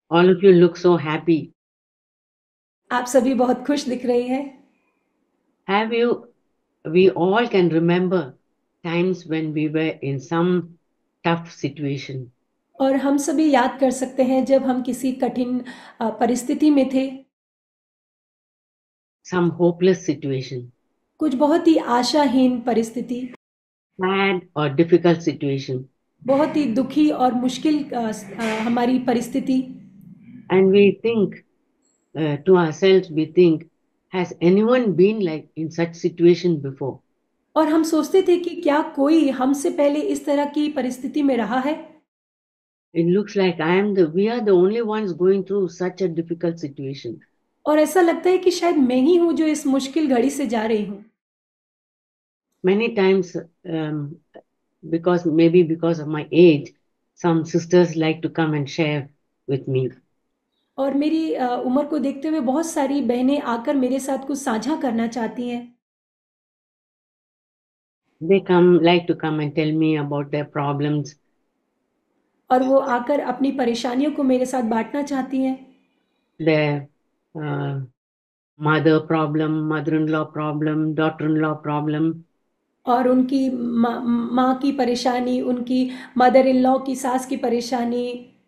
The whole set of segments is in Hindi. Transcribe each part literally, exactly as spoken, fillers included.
All of you look so happy. आप सभी बहुत खुश दिख रही हैं। Have you, we all can remember times when we were in some tough situation, और हम सभी याद कर सकते हैं जब हम किसी कठिन अ, परिस्थिति में थे, some hopeless situation, कुछ बहुत ही आशाहीन परिस्थिति, sad or difficult situation. बहुत ही दुखी और मुश्किल अ, स अ, हमारी परिस्थिति। And we think uh, to ourselves, we think, has anyone been like in such situation before? और हम सोचते थे कि क्या कोई हमसे पहले इस तरह की परिस्थिति में रहा है? It looks like I am the, we are the only ones going through such a difficult situation. और ऐसा लगता है कि शायद मैं ही हूँ जो इस मुश्किल घड़ी से जा रही हूँ। Many times, um, because maybe because of my age, some sisters like to come and share with me. और मेरी अ, उम्र को देखते हुए बहुत सारी बहनें आकर मेरे साथ कुछ साझा करना चाहती हैं। They come like to come and tell me about their problems, और वो आकर अपनी परेशानियों को मेरे साथ बाँटना चाहती हैं। their uh, mother problem, mother-in-law problem, daughter-in-law problem, और उनकी माँ माँ की परेशानी, उनकी मदर इन लॉ की सास की परेशानी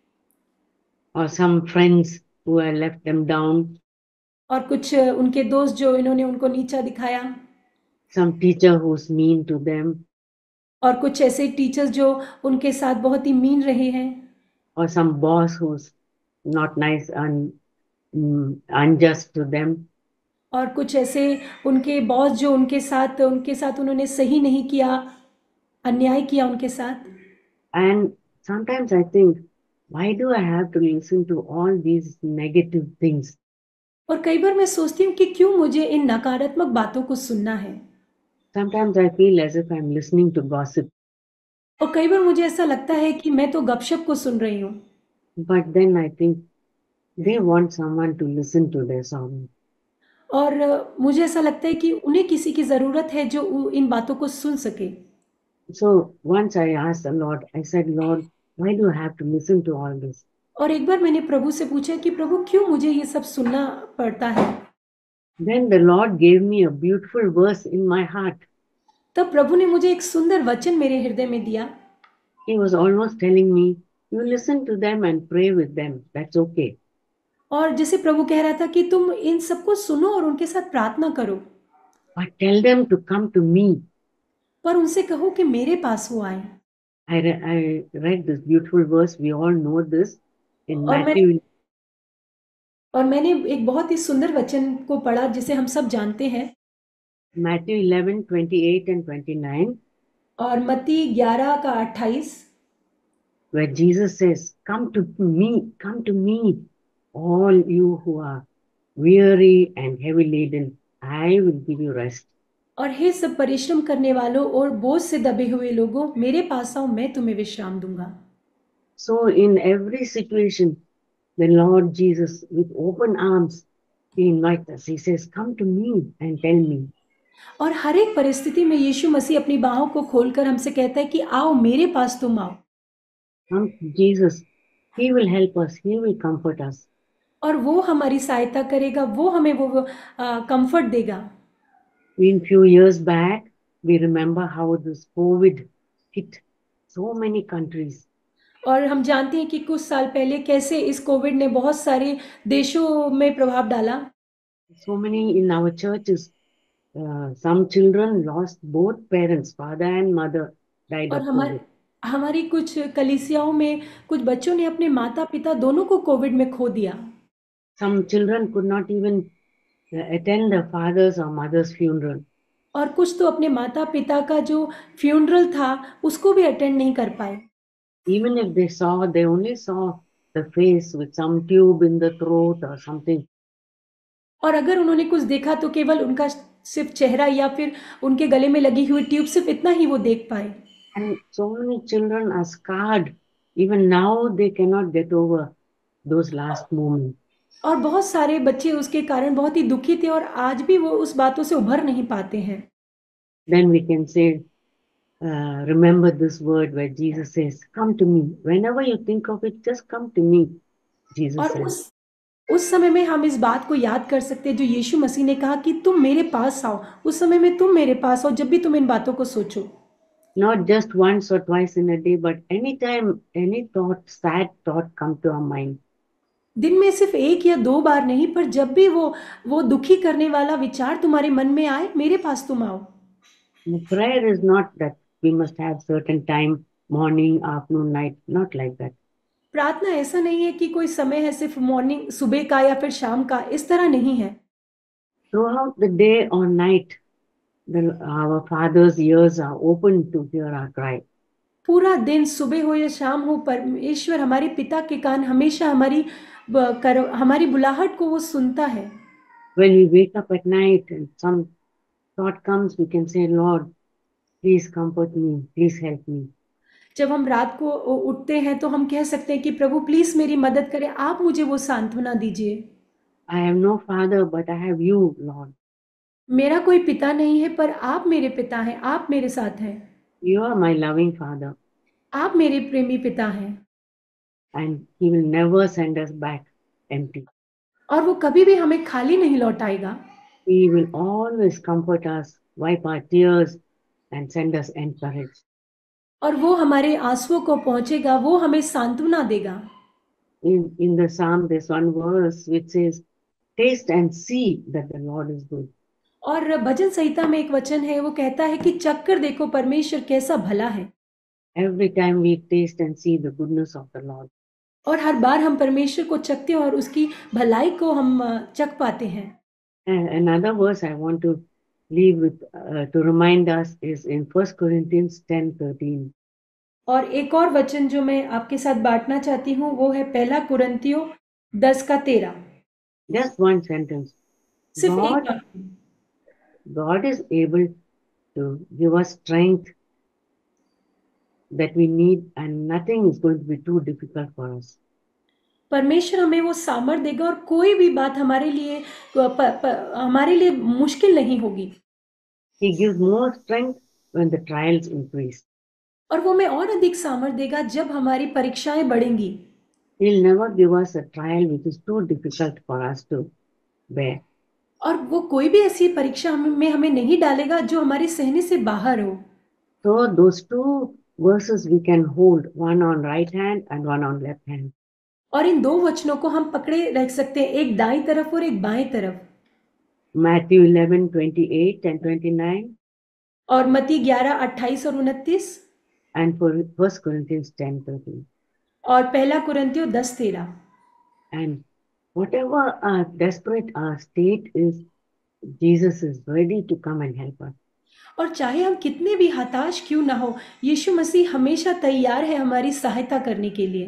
or some friends who have left them down, और कुछ उनके दोस्त जो इन्होंने उनको नीचा दिखाया some teacher who's mean to them, और कुछ ऐसे टीचर्स जो उनके साथ बहुत ही मीन रहे हैं or some boss who's not nice and mm, unjust to them. और कुछ ऐसे उनके बॉस जो उनके साथ उनके साथ उन्होंने सही नहीं किया, अन्याय किया उनके साथ। And sometimes I think, why do I have to listen to all these negative things? और कई बार मैं सोचती हूँ कि क्यों मुझे इन नकारात्मक बातों को सुनना है? Sometimes I feel as if I'm listening to gossip. और कई बार मुझे ऐसा लगता है कि मैं तो गपशप को सुन रही हूँ। But then I think they want someone to listen to their song. और अ, मुझे ऐसा लगता है कि उन्हें किसी की ज़रूरत है जो उ इन बातों को सुन सके। So once I asked the Lord, I said, Lord, why do I have to listen to all this? और एक बार मैंने प्रभु से पूछा कि प्रभु क्यों मुझे ये सब सुनना पड़ता है? Then the Lord gave me a beautiful verse in my heart. तब प्रभु ने मुझे एक सुंदर वचन मेरे हृदय में दिया He was almost telling me, you listen to them and pray with them. That's okay. और जैसे प्रभु कह रहा था कि तुम इन सबको सुनो और उनके साथ प्रार्थना करो, But tell them to come to me. पर उनसे कहो कि मेरे पास वो आएँ। I, re- I read this beautiful verse. We all know this in और मैं Matthew और मैंने एक बहुत ही सुंदर वचन को पढ़ा जिसे हम सब जानते हैं Matthew eleven twenty-eight and twenty-nine, और मत्ती ग्यारह का अट्ठाईस where Jesus says, come to me, come to me, all you who are weary and heavy laden, I will give you rest. और हे सब परिश्रम करने वालों और बोझ से दबे हुए लोगों मेरे पास आओ मैं तुम्हें विश्राम दूंगा। So in every situation, the Lord Jesus, with open arms, He invites us. He says, come to me and tell me. और हर एक परिस्थिति में यीशु मसीह अपनी बाहों को खोलकर हमसे कहता है कि आओ मेरे पास तुम आओ। Come to Jesus. He will help us. He will comfort us. और वो हमारी सहायता करेगा, वो हमें वो कंफर्ट देगा। In few years back, we remember how this COVID hit so many countries. और हम जानते हैं कि कुछ साल पहले कैसे इस कोविड ने बहुत सारे देशों में प्रभाव डाला So many in our churches, uh, some children lost both parents, father and mother, died और of हमारे COVID. हमारी कुछ कलीसियाओं में कुछ बच्चों ने अपने माता पिता दोनों को कोविड में खो दिया Some children could not even uh, attend the father's or mother's funeral. और कुछ तो अपने माता पिता का जो फ्यूनरल था उसको भी अटेंड नहीं कर पाए Even if they saw, they only saw the face with some tube in the throat or something. और अगर उन्होंने कुछ देखा तो केवल उनका सिर्फ चेहरा या फिर उनके गले में लगी हुई ट्यूब सिर्फ इतना ही वो देख पाए And so many children are scarred. Even now, they cannot get over those last moments. और बहुत सारे बच्चे उसके कारण बहुत ही दुखी थे और आज भी वो उस बातों से उभर नहीं पाते हैं Then we can say, uh, remember this word where Jesus says, come to me. Whenever you think of it, just come to me. Jesus और said. उस उस समय में हम इस बात को याद कर सकते हैं जो यीशु मसीह ने कहा कि तुम मेरे पास आओ। उस समय में तुम मेरे पास आओ जब भी तुम इन बातों को सोचो। Not just once or twice in a day, but anytime any thought, sad thought come to our mind. दिन में सिर्फ एक या दो बार नहीं, पर जब भी वो वो दुखी करने वाला विचार तुम्हारे मन में आए, मेरे पास तुम आओ। The prayer is not that we must have certain time, morning, afternoon, night, not like that. प्रार्थना ऐसा नहीं है कि कोई समय है सिर्फ मॉर्निंग सुबह का या फिर शाम का, इस तरह नहीं है। Throughout the day or night, the, our Father's ears are open to hear our cry. पूरा दिन सुबह हो या शाम हो, परमेश्वर हमारे पिता के कान हमेशा हमारी ब- कर, हमारी बुलाहट को वो सुनता है। When we wake up at night and some thought comes, we can say, Lord, please comfort me, please help me. जब हम रात को उ- उठते हैं तो हम कह सकते हैं कि प्रभु प्लीज मेरी मदद करें, आप मुझे वो सांत्वना दीजिए। I have no father, but I have you, Lord. मेरा कोई पिता नहीं है, पर आप मेरे पिता हैं, आप मेरे साथ हैं। You are my loving Father, आप मेरे प्रेमी पिता हैं and He will never send us back empty. और वो कभी भी हमें खाली नहीं लौटाएगा। He will always comfort us, wipe our tears, and send us encourage. और वो हमारे आंसुओं को पहुंचेगा, वो हमें सांत्वना देगा। In, in the Psalm, there's one verse which says, taste and see that the Lord is good. और भजन संहिता में एक वचन है, वो कहता है कि चख कर देखो परमेश्वर कैसा भला है। Every time we taste and see the goodness of the Lord. और हर बार हम परमेश्वर को चखते हैं और उसकी भलाई को हम अ, चख पाते हैं। And another verse I want to leave with uh, to remind us is in First Corinthians ten thirteen. और एक और वचन जो मैं आपके साथ बांटना चाहती हूँ वो है पहला कुरिन्थियों दस का तेरह। Just one sentence. सिर्फ एक God, वाक्य। God is able to give us strength that we need, and nothing is going to be too difficult for us. परमेश्वर हमें वो सामर्थ देगा और कोई भी बात हमारे लिए प, प, हमारे लिए मुश्किल नहीं होगी। He gives more strength when the trials increase. और वो हमें और अधिक सामर्थ देगा जब हमारी परीक्षाएं बढ़ेंगी। He'll never give us a trial which is too difficult for us to bear. और वो कोई भी ऐसी परीक्षा हमें- में हमें नहीं डालेगा जो हमारे सहने से बाहर हो। So those two verses we can hold, one on right hand and one on left hand. और इन दो वचनों को हम पकड़े रख सकते हैं, एक दाईं तरफ और एक बाएं तरफ। Matthew eleven twenty-eight and twenty-nine, और मत्ती ग्यारह अट्ठाईस और उनतीस and for First Corinthians ten thirteen. और पहला कुरिन्थियों दस तेरह। And whatever our desperate our state is, Jesus is ready to come and help us. और चाहे हम कितने भी हताश क्यों ना हो, यीशु मसीह हमेशा तैयार है हमारी सहायता करने के लिए।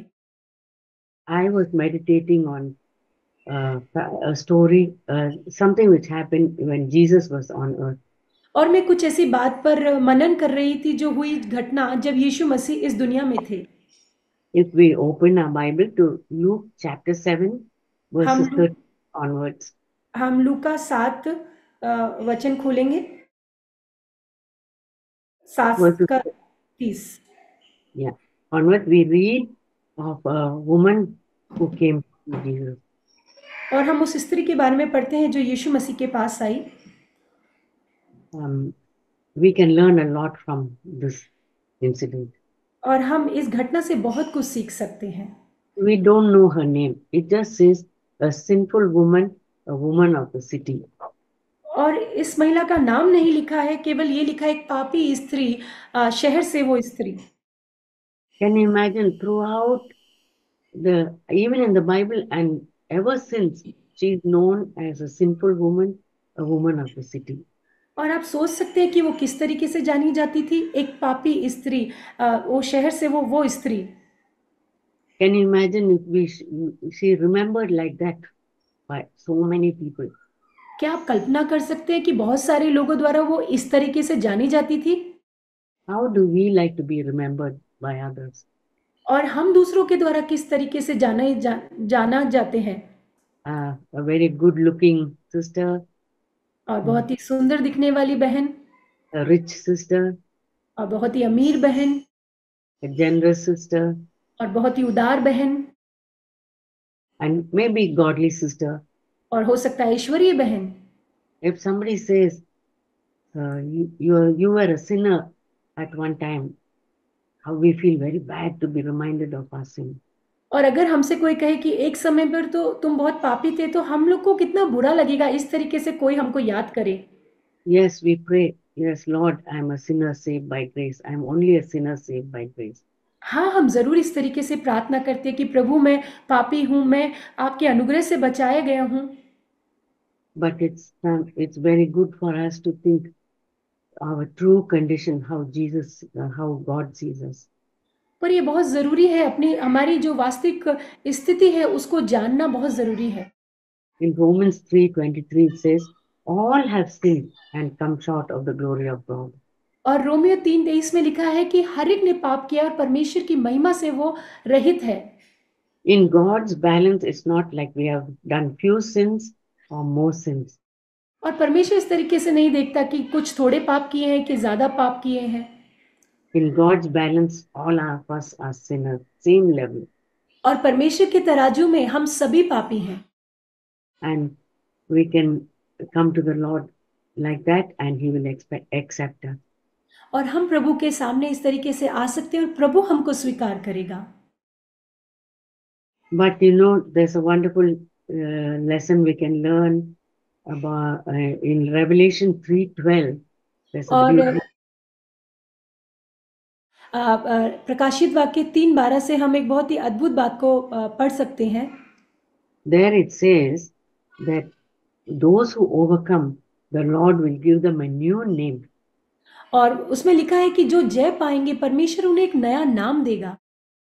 I was meditating on uh, a story, uh, something which happened when Jesus was on earth. और मैं कुछ ऐसी बात पर मनन कर रही थी जो हुई घटना जब यीशु मसीह इस दुनिया में थे। If we open our Bible to Luke chapter seven, verses हम thirty onwards, हम लूका सात अ, वचन खोलेंगे, सात verses, का तीस। yeah, onwards, we read of a woman who came to Jesus. और हम उस स्त्री के बारे में पढ़ते हैं जो यीशु मसीह के पास आई। Um, we can learn a lot from this incident. और हम इस घटना से बहुत कुछ सीख सकते हैं। We don't know her name. It just says a sinful woman, a woman of the city. और इस महिला का नाम नहीं लिखा है, केवल ये लिखा है एक पापी स्त्री, अ, शहर से वो स्त्री। Can you imagine throughout the, even in the Bible and ever since, she's known as a sinful woman, a woman of the city. और आप सोच सकते हैं कि वो किस तरीके से जानी जाती थी, एक पापी स्त्री, अ, वो शहर से वो वो स्त्री। Can you imagine if we she remembered like that by so many people? क्या आप कल्पना कर सकते हैं कि बहुत सारे लोगों द्वारा वो इस तरीके से जानी जाती थी? How do we like to be remembered by others? और हम दूसरों के द्वारा किस तरीके से जाना जा, जाना जाते हैं? Uh, a very good looking sister, और बहुत ही सुंदर दिखने वाली बहन, a rich sister, और बहुत ही अमीर बहन, a generous sister, और बहुत ही उदार बहन, and maybe godly sister. और हो सकता है ईश्वरीय बहन। If somebody says, uh, you, you, you were a sinner at one time, how we feel very bad to be reminded of our sin. और अगर हमसे कोई कहे कि एक समय पर तो तुम बहुत पापी थे, तो हम लोग को कितना बुरा लगेगा इस तरीके से कोई हमको याद करे। Yes, we pray, yes, Lord, I'm a sinner saved by grace. I'm only a sinner saved by grace. हाँ, हम ज़रूर इस तरीके से प्रार्थना करते हैं कि प्रभु मैं पापी हूँ, मैं आपके अनुग्रह से बचाया गया हूँ। But it's um, it's very good for us to think our true condition, how Jesus, uh, how God sees us. पर ये बहुत ज़रूरी है, अपनी हमारी जो वास्तविक स्थिति है उसको जानना बहुत ज़रूरी है। In Romans three twenty-three it says, all have sinned and come short of the glory of God. और रोमियो तीन तेईस में लिखा है कि हर एक ने पाप किया और परमेश्वर की महिमा से वो रहित है। In God's balance, it's not like we have done few sins or more sins. और परमेश्वर इस तरीके से नहीं देखता कि कुछ थोड़े पाप किए हैं कि ज़्यादा पाप किए हैं। In God's balance, all of us are sinners, same level. और परमेश्वर के तराजू में हम सभी पापी हैं। And we can come to the Lord like that and He will expect, accept us. और हम प्रभु के सामने इस तरीके से आ सकते हैं और प्रभु हमको स्वीकार करेगा। But you know, there's a wonderful uh, lesson we can learn about uh, in Revelation three twelve. There's a और beautiful. आ, आ, प्रकाशित वाक्य तीन बारह से हम एक बहुत ही अद्भुत बात को आ, पढ़ सकते हैं। There it says that those who overcome, the Lord will give them a new name. और उसमें लिखा है कि जो जय पाएंगे परमेश्वर उन्हें एक नया नाम देगा।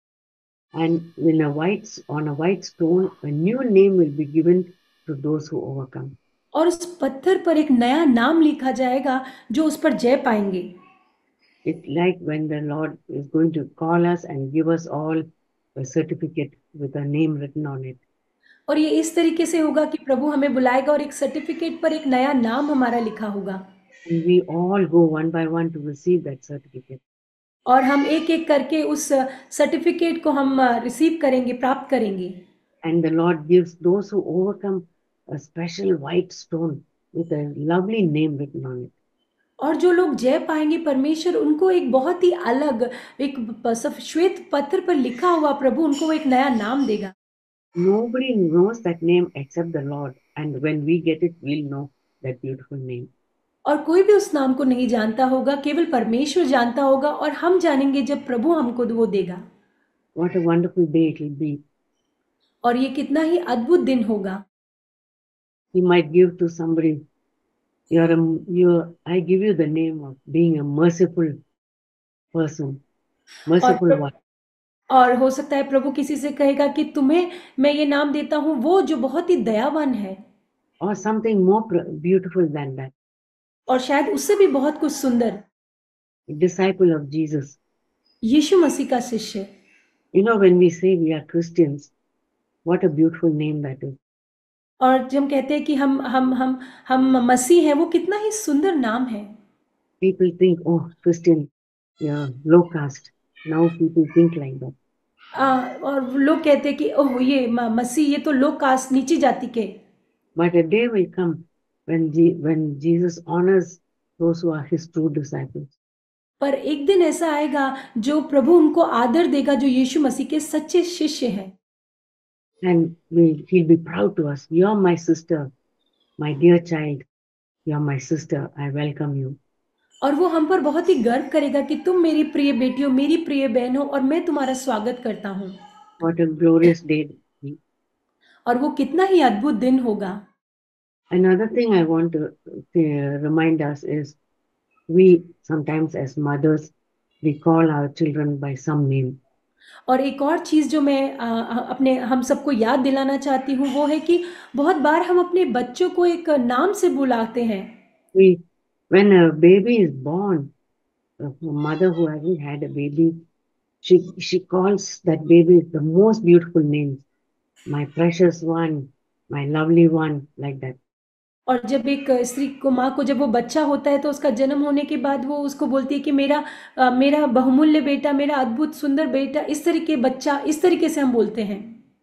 And in a white, on a white stone, a new name will be given to those who overcome. और उस पत्थर पर एक नया नाम लिखा जाएगा जो उस पर जय पाएंगे। It's like when the Lord is going to call us and give us all a certificate with a name written on it. और ये इस तरीके से होगा कि प्रभु हमें बुलाएगा और एक सर्टिफिकेट पर एक नया नाम हमारा लिखा होगा। And we all go one by one to receive that certificate. और हम एक एक करके उस सर्टिफिकेट को हम रिसीव करेंगे, प्राप्त करेंगे। And the Lord gives those who overcome a special white stone with a lovely name written on it. और जो लोग जय पाएंगे परमेश्वर उनको एक बहुत ही अलग एक श्वेत पत्थर पर लिखा हुआ प्रभु उनको एक नया नाम देगा। Nobody knows that name except the Lord. And when we get it, we'll know that beautiful name. और कोई भी उस नाम को नहीं जानता होगा, केवल परमेश्वर जानता होगा और हम जानेंगे जब प्रभु हमको वो देगा। What a wonderful day it will be. और ये कितना ही अद्भुत दिन होगा। He might give to somebody, you're a, you're, I give you the name of being a merciful person, merciful और one. और हो सकता है प्रभु किसी से कहेगा कि तुम्हें मैं ये नाम देता हूँ वो जो बहुत ही दयावान है। Or something more beautiful than that. और शायद उससे भी बहुत कुछ सुंदर। A disciple of Jesus. यीशु मसीह का शिष्य। You know, when we say we are Christians, what a beautiful name that is. और जब हम कहते हैं कि हम हम हम हम मसीह हैं, वो कितना ही सुंदर नाम है। People think, oh, Christian, yeah, low caste. Now people think like that. आ, और लोग कहते हैं कि ओह ये म- मसीह ये तो लो कास्ट नीची जाति के। But a day will come when, G- when Jesus honors those who are his true disciples. पर एक दिन ऐसा आएगा जो प्रभु उनको आदर देगा जो यीशु मसीह के सच्चे शिष्य हैं। And we, he'll be proud to us. You're my sister, my dear child. You're my sister. I welcome you. और वो हम पर बहुत ही गर्व करेगा कि तुम मेरी प्रिय बेटी हो, मेरी प्रिय बहन हो और मैं तुम्हारा स्वागत करता हूँ। What a glorious day. और वो कितना ही अद्भुत दिन होगा। Another thing I want to uh, remind us is we sometimes as mothers, we call our children by some name. और एक और चीज़ जो मैं आ, अपने हम सबको याद दिलाना चाहती हूँ वो है कि बहुत बार हम अपने बच्चों को एक नाम से बुलाते हैं। We, when a baby is born, a mother who hasn't had a baby, she she calls that baby the most beautiful names, my precious one, my lovely one, like that. और जब एक स्त्री को माँ को जब वो बच्चा होता है तो उसका जन्म होने के बाद वो उसको बोलती है कि मेरा अ, मेरा बहुमूल्य बेटा, मेरा अद्भुत सुंदर बेटा, इस तरीके बच्चा, इस तरीके से हम बोलते हैं।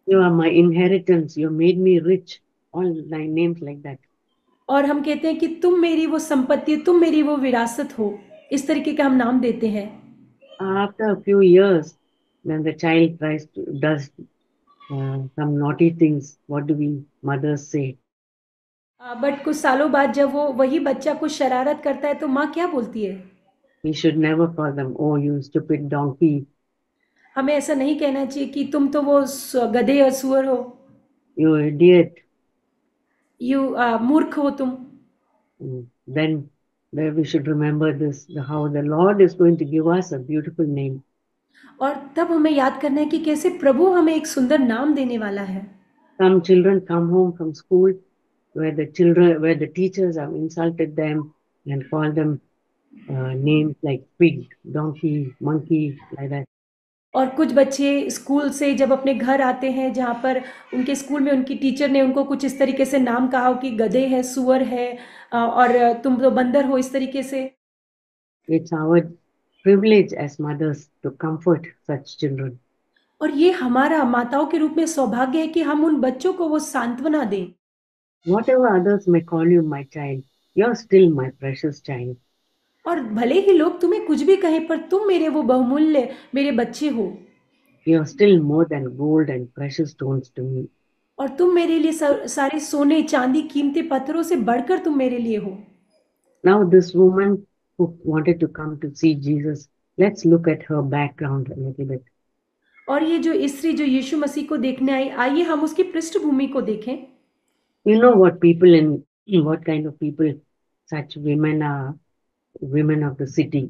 You are my inheritance. You made me rich. All nine names like that. और हम कहते हैं कि तुम मेरी वो संपत्ति, तुम मेरी वो विरासत हो। इस तरीके का हम नाम देते हैं। After a few years, when the child tries to does uh, some naughty things, what do we mothers say? But कुछ सालों बाद जब वो वही बच्चा कुछ शरारत करता है तो माँ क्या बोलती है? We should never call them, oh, you stupid donkey, हमें ऐसा नहीं कहना चाहिए कि तुम तो वो स- गधे और सुअर हो, you idiot. यू मूर्ख हो तुम। Mm. Then where we should remember this, the, how the Lord is going to give us a beautiful name. और तब हमें याद करना है कि कैसे प्रभु हमें एक सुंदर नाम देने वाला है। Some children come home from school where the children, where the teachers have insulted them and called them uh, names like pig, donkey, monkey, like that. और कुछ बच्चे स्कूल से जब अपने घर आते हैं जहाँ पर उनके स्कूल में उनकी टीचर ने उनको कुछ इस तरीके से नाम कहा हो कि गधे है, सुअर है, अ, और तुम तो बंदर हो, इस तरीके से। It's our privilege as mothers to comfort such children. और ये हमारा माताओं के रूप में सौभाग्य है कि हम उन बच्चों को वो सांत्वना दें। Whatever others may call you my child, you're still my precious child. और भले ही लोग तुम्हें कुछ भी कहें पर तुम मेरे वो बहुमूल्य मेरे बच्चे हो। You're still more than gold and precious stones to me. और तुम मेरे लिए सा- सारे सोने चांदी कीमती पत्थरों से बढ़कर तुम मेरे लिए हो। Now, this woman who wanted to come to see Jesus, let's look at her background a little bit. और ये जो स्त्री जो यीशु मसीह को देखने आई, आइए हम उसकी पृष्ठभूमि को देखें। You know what people in what kind of people such women are, women of the city.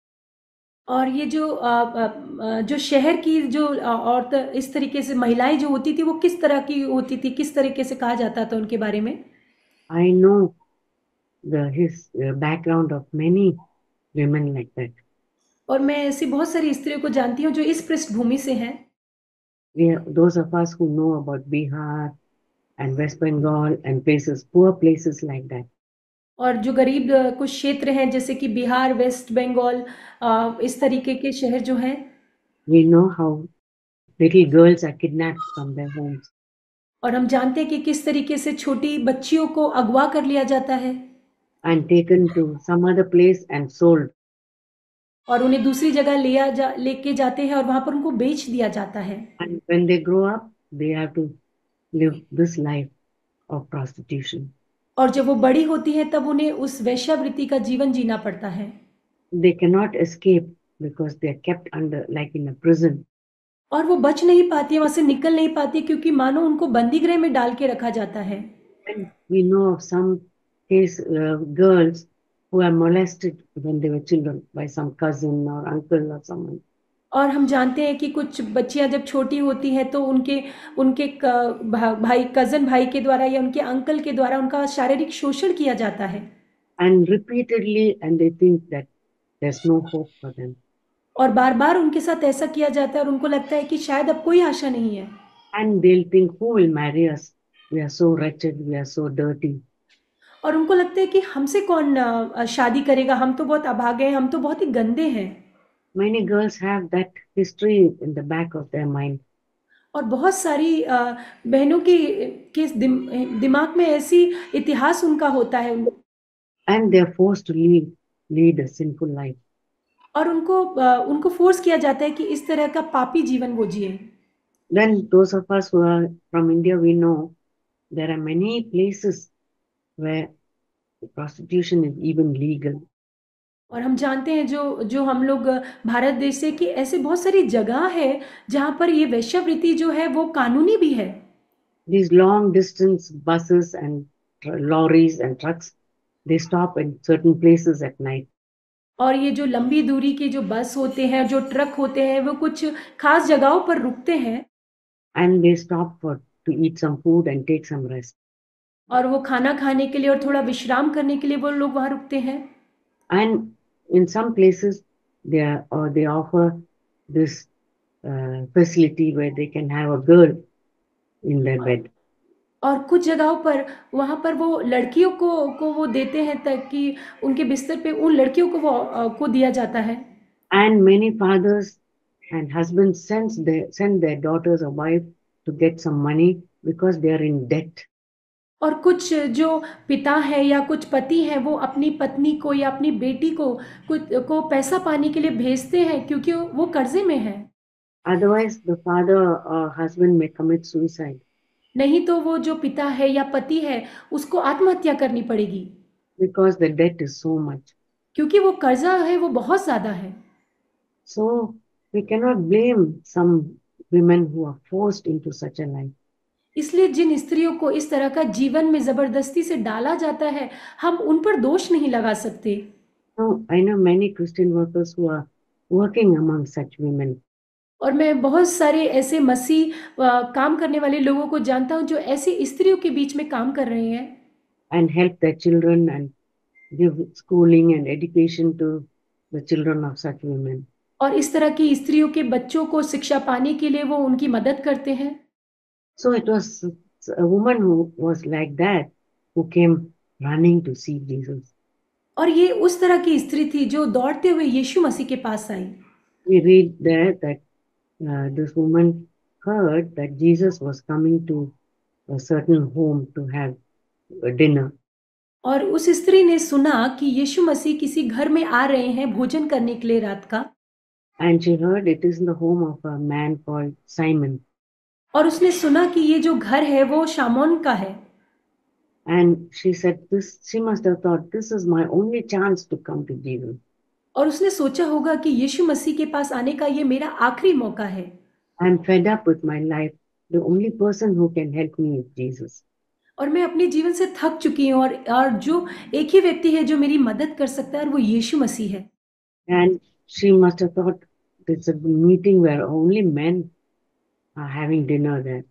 और ये जो अ, अ, अ, जो शहर की जो अ, औरत इस तरीके से महिलाएं जो होती थी वो किस तरह की होती थी, किस तरीके से कहा जाता था उनके बारे में? I know the his uh, background of many women like that. और मैं ऐसी बहुत सारी स्त्रियों को जानती हूँ जो इस पृष्ठभूमि से हैं। We, those of us who know about Bihar and West Bengal and places, poor places like that. और जो गरीब अ, कुछ क्षेत्र हैं जैसे कि बिहार, वेस्ट बंगाल, अ, इस तरीके के शहर जो हैं। We know how little girls are kidnapped from their homes और हम जानते हैं कि किस तरीके से छोटी बच्चियों को अगवा कर लिया जाता है and taken to some other place and sold. और उन्हें दूसरी जगह लिया जा लेके जाते हैं और वहाँ पर उनको बेच दिया जाता है। And when they grow up, they have to live this life of prostitution. और जब वो बड़ी होती हैं तब उन्हें उस वेश्यावृत्ति का जीवन जीना पड़ता है। They cannot escape because they are kept under, like in a prison. और वो बच नहीं पाती है, वहाँ से निकल नहीं पाती है क्योंकि मानो उनको बंदीगृह में डाल के रखा जाता है। And we know of some case uh, girls who are molested when they were children by some cousin or uncle or someone. और हम जानते हैं कि कुछ बच्चियाँ जब छोटी होती हैं तो उनके उनके क भा भाई कज़न भाई के द्वारा या उनके अंकल के द्वारा उनका शारीरिक शोषण किया जाता है। And repeatedly, and they think that there's no hope for them. और बार-बार उनके साथ ऐसा किया जाता है और उनको लगता है कि शायद अब कोई आशा नहीं है। And they'll think, who will marry us? We are so wretched, we are so dirty. और उनको लगता है कि हमसे कौन अ, शादी करेगा, हम तो बहुत अभागे हैं, हम तो बहुत ही गंदे हैं। Many girls have that history in the back of their mind. और बहुत सारी अ, बहनों की के दिम दिमाग में ऐसी इतिहास उनका होता है उन And they're forced to lead, lead a sinful life. और उनको अ, उनको फ़ोर्स किया जाता है कि इस तरह का पापी जीवन वो जिएँ। Then those of us who are from India, we know there are many places where prostitution is even legal. और हम जानते हैं जो जो हम लोग भारत देश से कि ऐसे बहुत सारी जगह है जहाँ पर ये वेश्यावृत्ति जो है वो कानूनी भी है। These long distance buses and tr- lorries and trucks, they stop in certain places at night और ये जो लंबी दूरी के जो बस होते हैं, जो ट्रक होते हैं, वो कुछ खास जगहों पर रुकते हैं and they stop for to eat some food and take some rest. और वो खाना खाने के लिए और थोड़ा विश्राम करने के लिए वो लोग वहाँ रुकते हैं। And in some places, they are, or they offer this uh, facility where they can have a girl in their bed. और कुछ जगहों पर वहाँ पर वो लड़कियों को को वो देते हैं ताकि उनके बिस्तर पे उन लड़कियों को वो अ, को दिया जाता है। And many fathers and husbands sends their, send their daughters or wife to get some money because they are in debt. और कुछ जो पिता है या कुछ पति हैं वो अपनी पत्नी को या अपनी बेटी को कुछ को पैसा पाने के लिए भेजते हैं क्योंकि वो कर्जे में है। Otherwise, the father or husband may commit suicide नहीं तो वो जो पिता है या पति है उसको आत्महत्या करनी पड़ेगी because the debt is so much. क्योंकि वो कर्जा है वो बहुत ज्यादा है। So we cannot blame some women who are forced into such a life. इसलिए जिन स्त्रियों को इस तरह का जीवन में जबरदस्ती से डाला जाता है हम उन पर दोष नहीं लगा सकते। Now, I know many Christian workers who are working among such women और मैं बहुत सारे ऐसे मसीह अ, काम करने वाले लोगों को जानता हूँ जो ऐसी स्त्रियों के बीच में काम कर रहे हैं and help their children and give schooling and education to the children of such women. और इस तरह की स्त्रियों के बच्चों को शिक्षा पाने के लिए वो उनकी मदद करते हैं। So it was a woman who was like that who came running to see Jesus. और ये उस तरह की स्त्री थी जो दौड़ते हुए यीशु मसीह के पास आई। We read there that uh, this woman heard that Jesus was coming to a certain home to have a dinner. और उस स्त्री ने सुना कि यीशु मसीह किसी घर में आ रहे हैं भोजन करने के लिए रात का। And she heard it is in the home of a man called Simon. और उसने सुना कि ये जो घर है वो शामौन का है। And she said, this, she must have thought, this is my only chance to come to Jesus. और उसने सोचा होगा कि यीशु मसीह के पास आने का ये मेरा आखिरी मौका है। I'm fed up with my life. The only person who can help me is Jesus. और मैं अपने जीवन से थक चुकी हूँ और और जो एक ही व्यक्ति है जो मेरी मदद कर सकता है और वो यीशु मसीह है। And she must have thought it's a meeting where only men are having dinner there.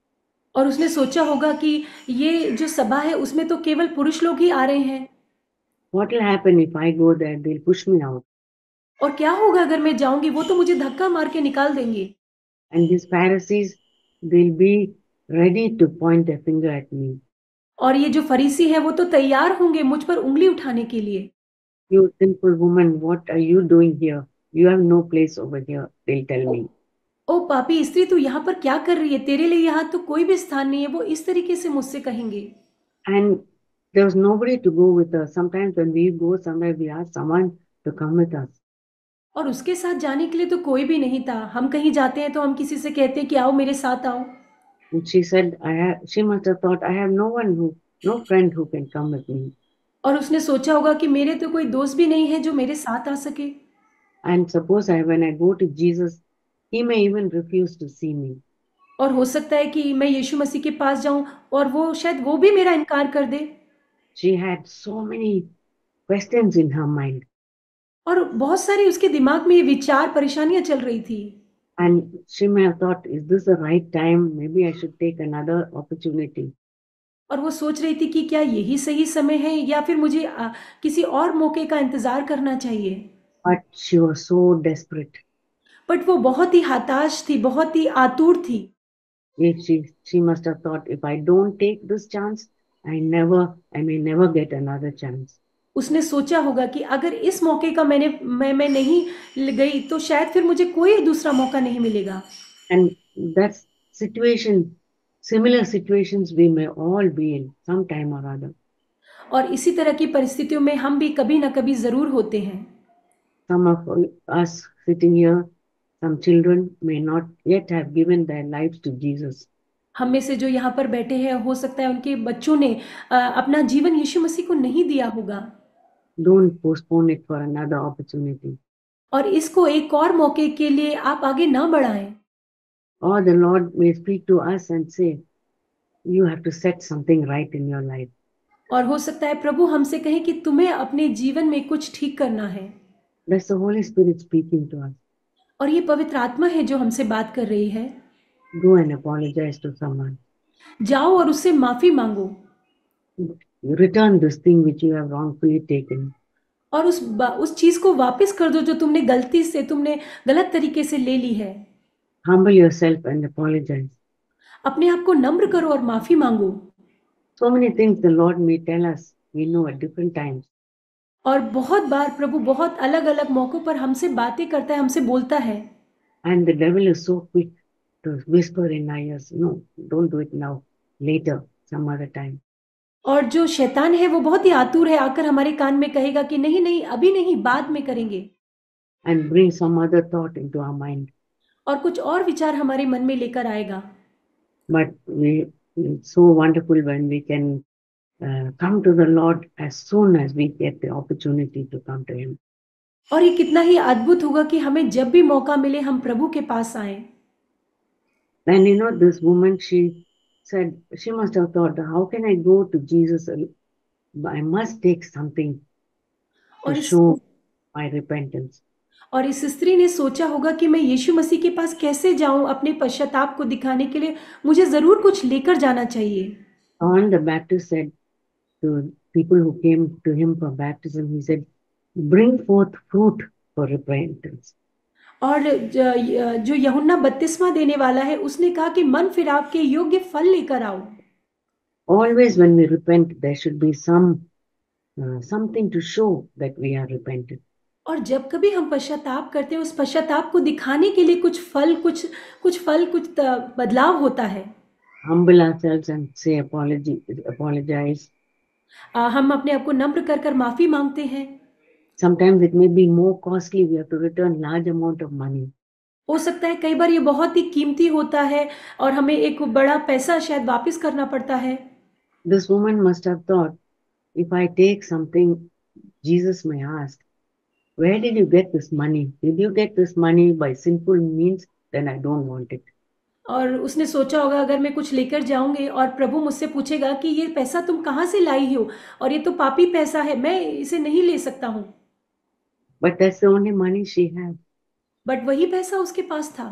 और उसने सोचा होगा कि ये जो सभा है उसमें तो केवल पुरुष लोग ही आ रहे हैं। What will happen if I go there? They'll push me out. और क्या होगा अगर मैं जाऊंगी वो तो मुझे धक्का मार के निकाल देंगे। And these Pharisees, they'll be ready to point a finger at me. और ये जो फरीसी है वो तो तैयार होंगे मुझ पर उंगली उठाने के लिए। You sinful woman, what are you doing here? You have no place over here, they'll tell me. ओ पापी स्त्री तू यहाँ पर क्या कर रही है तेरे लिए यहाँ तो कोई भी स्थान नहीं है वो इस तरीके से मुझसे कहेंगे। And there was nobody to go with us. Sometimes when we go somewhere, we ask someone to come with us. और उसके साथ जाने के लिए तो कोई भी नहीं था। हम कहीं जाते हैं तो हम किसी से कहते हैं कि आओ मेरे साथ आओ। And she said, I have, she must have thought, I have no one who, no friend who can come with me. और उसने सोचा होगा कि मेरे तो कोई दोस्त भी नहीं है जो मेरे साथ आ सके। And suppose I, when I go to Jesus, he may even refuse to see me. और हो सकता है कि मैं यीशु मसीह के पास जाऊं और वो शायद वो भी मेरा इनकार कर दे। She had so many questions in her mind. और बहुत सारी उसके दिमाग में ये विचार परेशानियां चल रही थी। And she may have thought, is this the right time? Maybe I should take another opportunity. और वो सोच रही थी कि क्या यही सही समय है या फिर मुझे आ, किसी और मौके का इंतजार करना चाहिए। But she was so desperate. But वो बहुत ही हताश थी बहुत ही आतुर थी। If she, she must have thought, if I don't take this chance, I never, I may never get another chance. उसने सोचा होगा कि अगर इस मौके का मैंने मैं मैं नहीं गई तो शायद फिर मुझे कोई दूसरा मौका नहीं मिलेगा। And that situation, similar situations we may all be in some time or other. और इसी तरह की परिस्थितियों में हम भी कभी ना कभी जरूर होते हैं। Some of us sitting here, some children may not yet have given their lives to Jesus. हम में से जो यहाँ पर बैठे हैं हो सकता है उनके बच्चों ने अ, अपना जीवन यीशु मसीह को नहीं दिया होगा। Don't postpone it for another opportunity. और इसको एक और मौके के लिए आप आगे ना बढ़ाएं। Or the Lord may speak to us and say, you have to set something right in your life. और हो सकता है प्रभु हमसे कहे कि तुम्हें अपने जीवन में कुछ ठीक करना है। That's the Holy Spirit speaking to us. और ये पवित्र आत्मा है जो हमसे बात कर रही है। Go and apologize to someone. जाओ और उससे माफी मांगो। Return this thing which you have wrongfully taken. और उस उस चीज को वापस कर दो जो तुमने गलती से तुमने गलत तरीके से ले ली है। Humble yourself and apologize. अपने आप को नम्र करो और माफी मांगो। So many things the Lord may tell us, we know at different times. और बहुत बार प्रभु बहुत अलग अलग मौकों पर हमसे बातें करता है हमसे बोलता है। And the devil is so quick to whisper in our ears, no, don't do it now, later, some other time. और जो शैतान है वो बहुत ही आतुर है, आकर हमारे कान में कहेगा कि नहीं, नहीं, अभी नहीं, बाद में करेंगे। And bring some other thought into our mind. और कुछ और विचार हमारे मन में लेकर आएगा। But we, it's so wonderful when we can uh, come to the Lord as soon as we get the opportunity to come to Him. और ये कितना ही अद्भुत होगा कि हमें जब भी मौका मिले हम प्रभु के पास आएँ। And you know, this woman, she said, she must have thought, how can I go to Jesus? I must take something to और इस show my repentance. और इस स्त्री ने सोचा होगा कि मैं यीशु मसीह के पास कैसे जाऊँ अपने पश्चाताप को दिखाने के लिए, मुझे ज़रूर कुछ लेकर जाना चाहिए। John the Baptist said to people who came to him for baptism, he said, bring forth fruit for repentance. और ज जो यूहन्ना बपतिस्मा देने वाला है, उसने कहा कि मन फिराव के योग्य फल लेकर आओ। Always when we repent, there should be some uh, something to show that we are repentant. और जब कभी हम पश्चाताप करते हैं, उस पश्चाताप को दिखाने के लिए कुछ फल, कुछ कुछ फल, कुछ त बदलाव होता है। Humble ourselves and say apology, apologize. अ, हम अपने आप को नम्र कर कर माफ़ी माँगते हैं। Sometimes it may be more costly. We have to return large amount of money. हो सकता है कई बार ये बहुत ही कीमती होता है और हमें एक बड़ा पैसा शायद वापस करना पड़ता है। This woman must have thought, if I take something, Jesus may ask, where did you get this money? Did you get this money by sinful means? Then I don't want it. और उसने सोचा होगा अगर मैं कुछ लेकर जाऊँगी और प्रभु मुझसे पूछेगा कि ये पैसा तुम कहाँ से लाई हो? और ये तो पापी पैसा है, मैं इसे नहीं ले सकता हूँ। But that's the only money she had. But वही पैसा उसके पास था।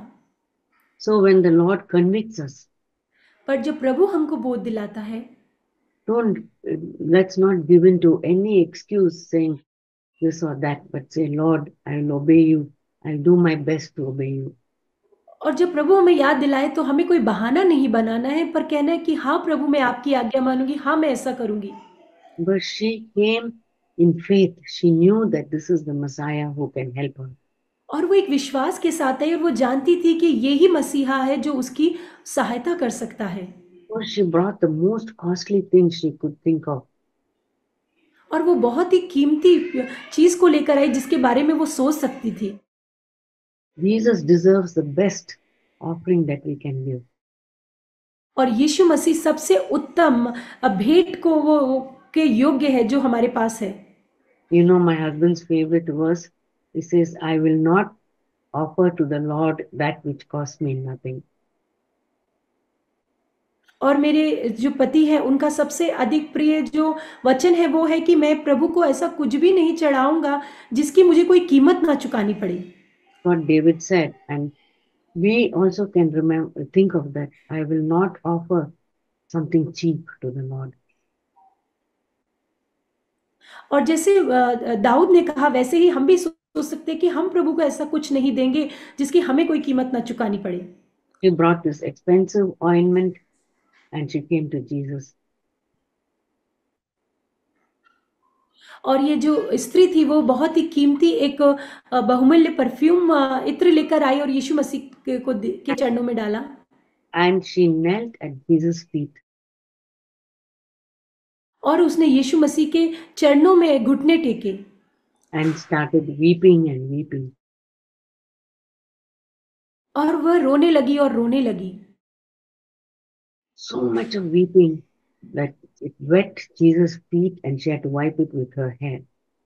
So when the Lord convicts us, पर जब प्रभु हमको बोध दिलाता है, don't uh, let's not give in to any excuse saying this or that, but say, Lord, I will obey you. I'll do my best to obey you. और जब प्रभु हमें याद दिलाए तो हमें कोई बहाना नहीं बनाना है, पर कहना है कि हाँ प्रभु, मैं आपकी आज्ञा मानूंगी, हाँ मैं ऐसा करूंगी। But she came in faith. She knew that this is the Messiah who can help her. और वो एक विश्वास के साथ आई और वो जानती थी कि यही मसीहा है जो उसकी सहायता कर सकता है। So she brought the most costly things she could think of. और वो बहुत ही कीमती चीज को लेकर आई जिसके बारे में वो सोच सकती थी। Jesus deserves the best offering that we can give. और यीशु मसीह सबसे उत्तम भेंट को वो के योग्य है जो हमारे पास है। You know, my husband's favorite verse, he says, I will not offer to the Lord that which costs me nothing. और मेरे जो पति है उनका सबसे अधिक प्रिय जो वचन है वो है कि मैं प्रभु को ऐसा कुछ भी नहीं चढ़ाऊंगा जिसकी मुझे कोई कीमत ना चुकानी पड़े। What David said, and we also can remember, think of that. I will not offer something cheap to the Lord. और जैसे दाऊद ने कहा वैसे ही हम भी सोच सकते हैं कि हम प्रभु को ऐसा कुछ नहीं देंगे जिसकी हमें कोई कीमत ना चुकानी पड़े। She brought this expensive ointment and she came to Jesus. और ये जो स्त्री थी वो बहुत ही कीमती एक बहुमूल्य परफ्यूम इत्र लेकर आई और यीशु मसीह को के चरणों में डाला। And she knelt at Jesus' feet. और उसने यीशु मसीह के चरणों में घुटने टेके। And started weeping and weeping. और वह रोने लगी और रोने लगी। So much of weeping that it wet Jesus' feet and she had to wipe it with her hair.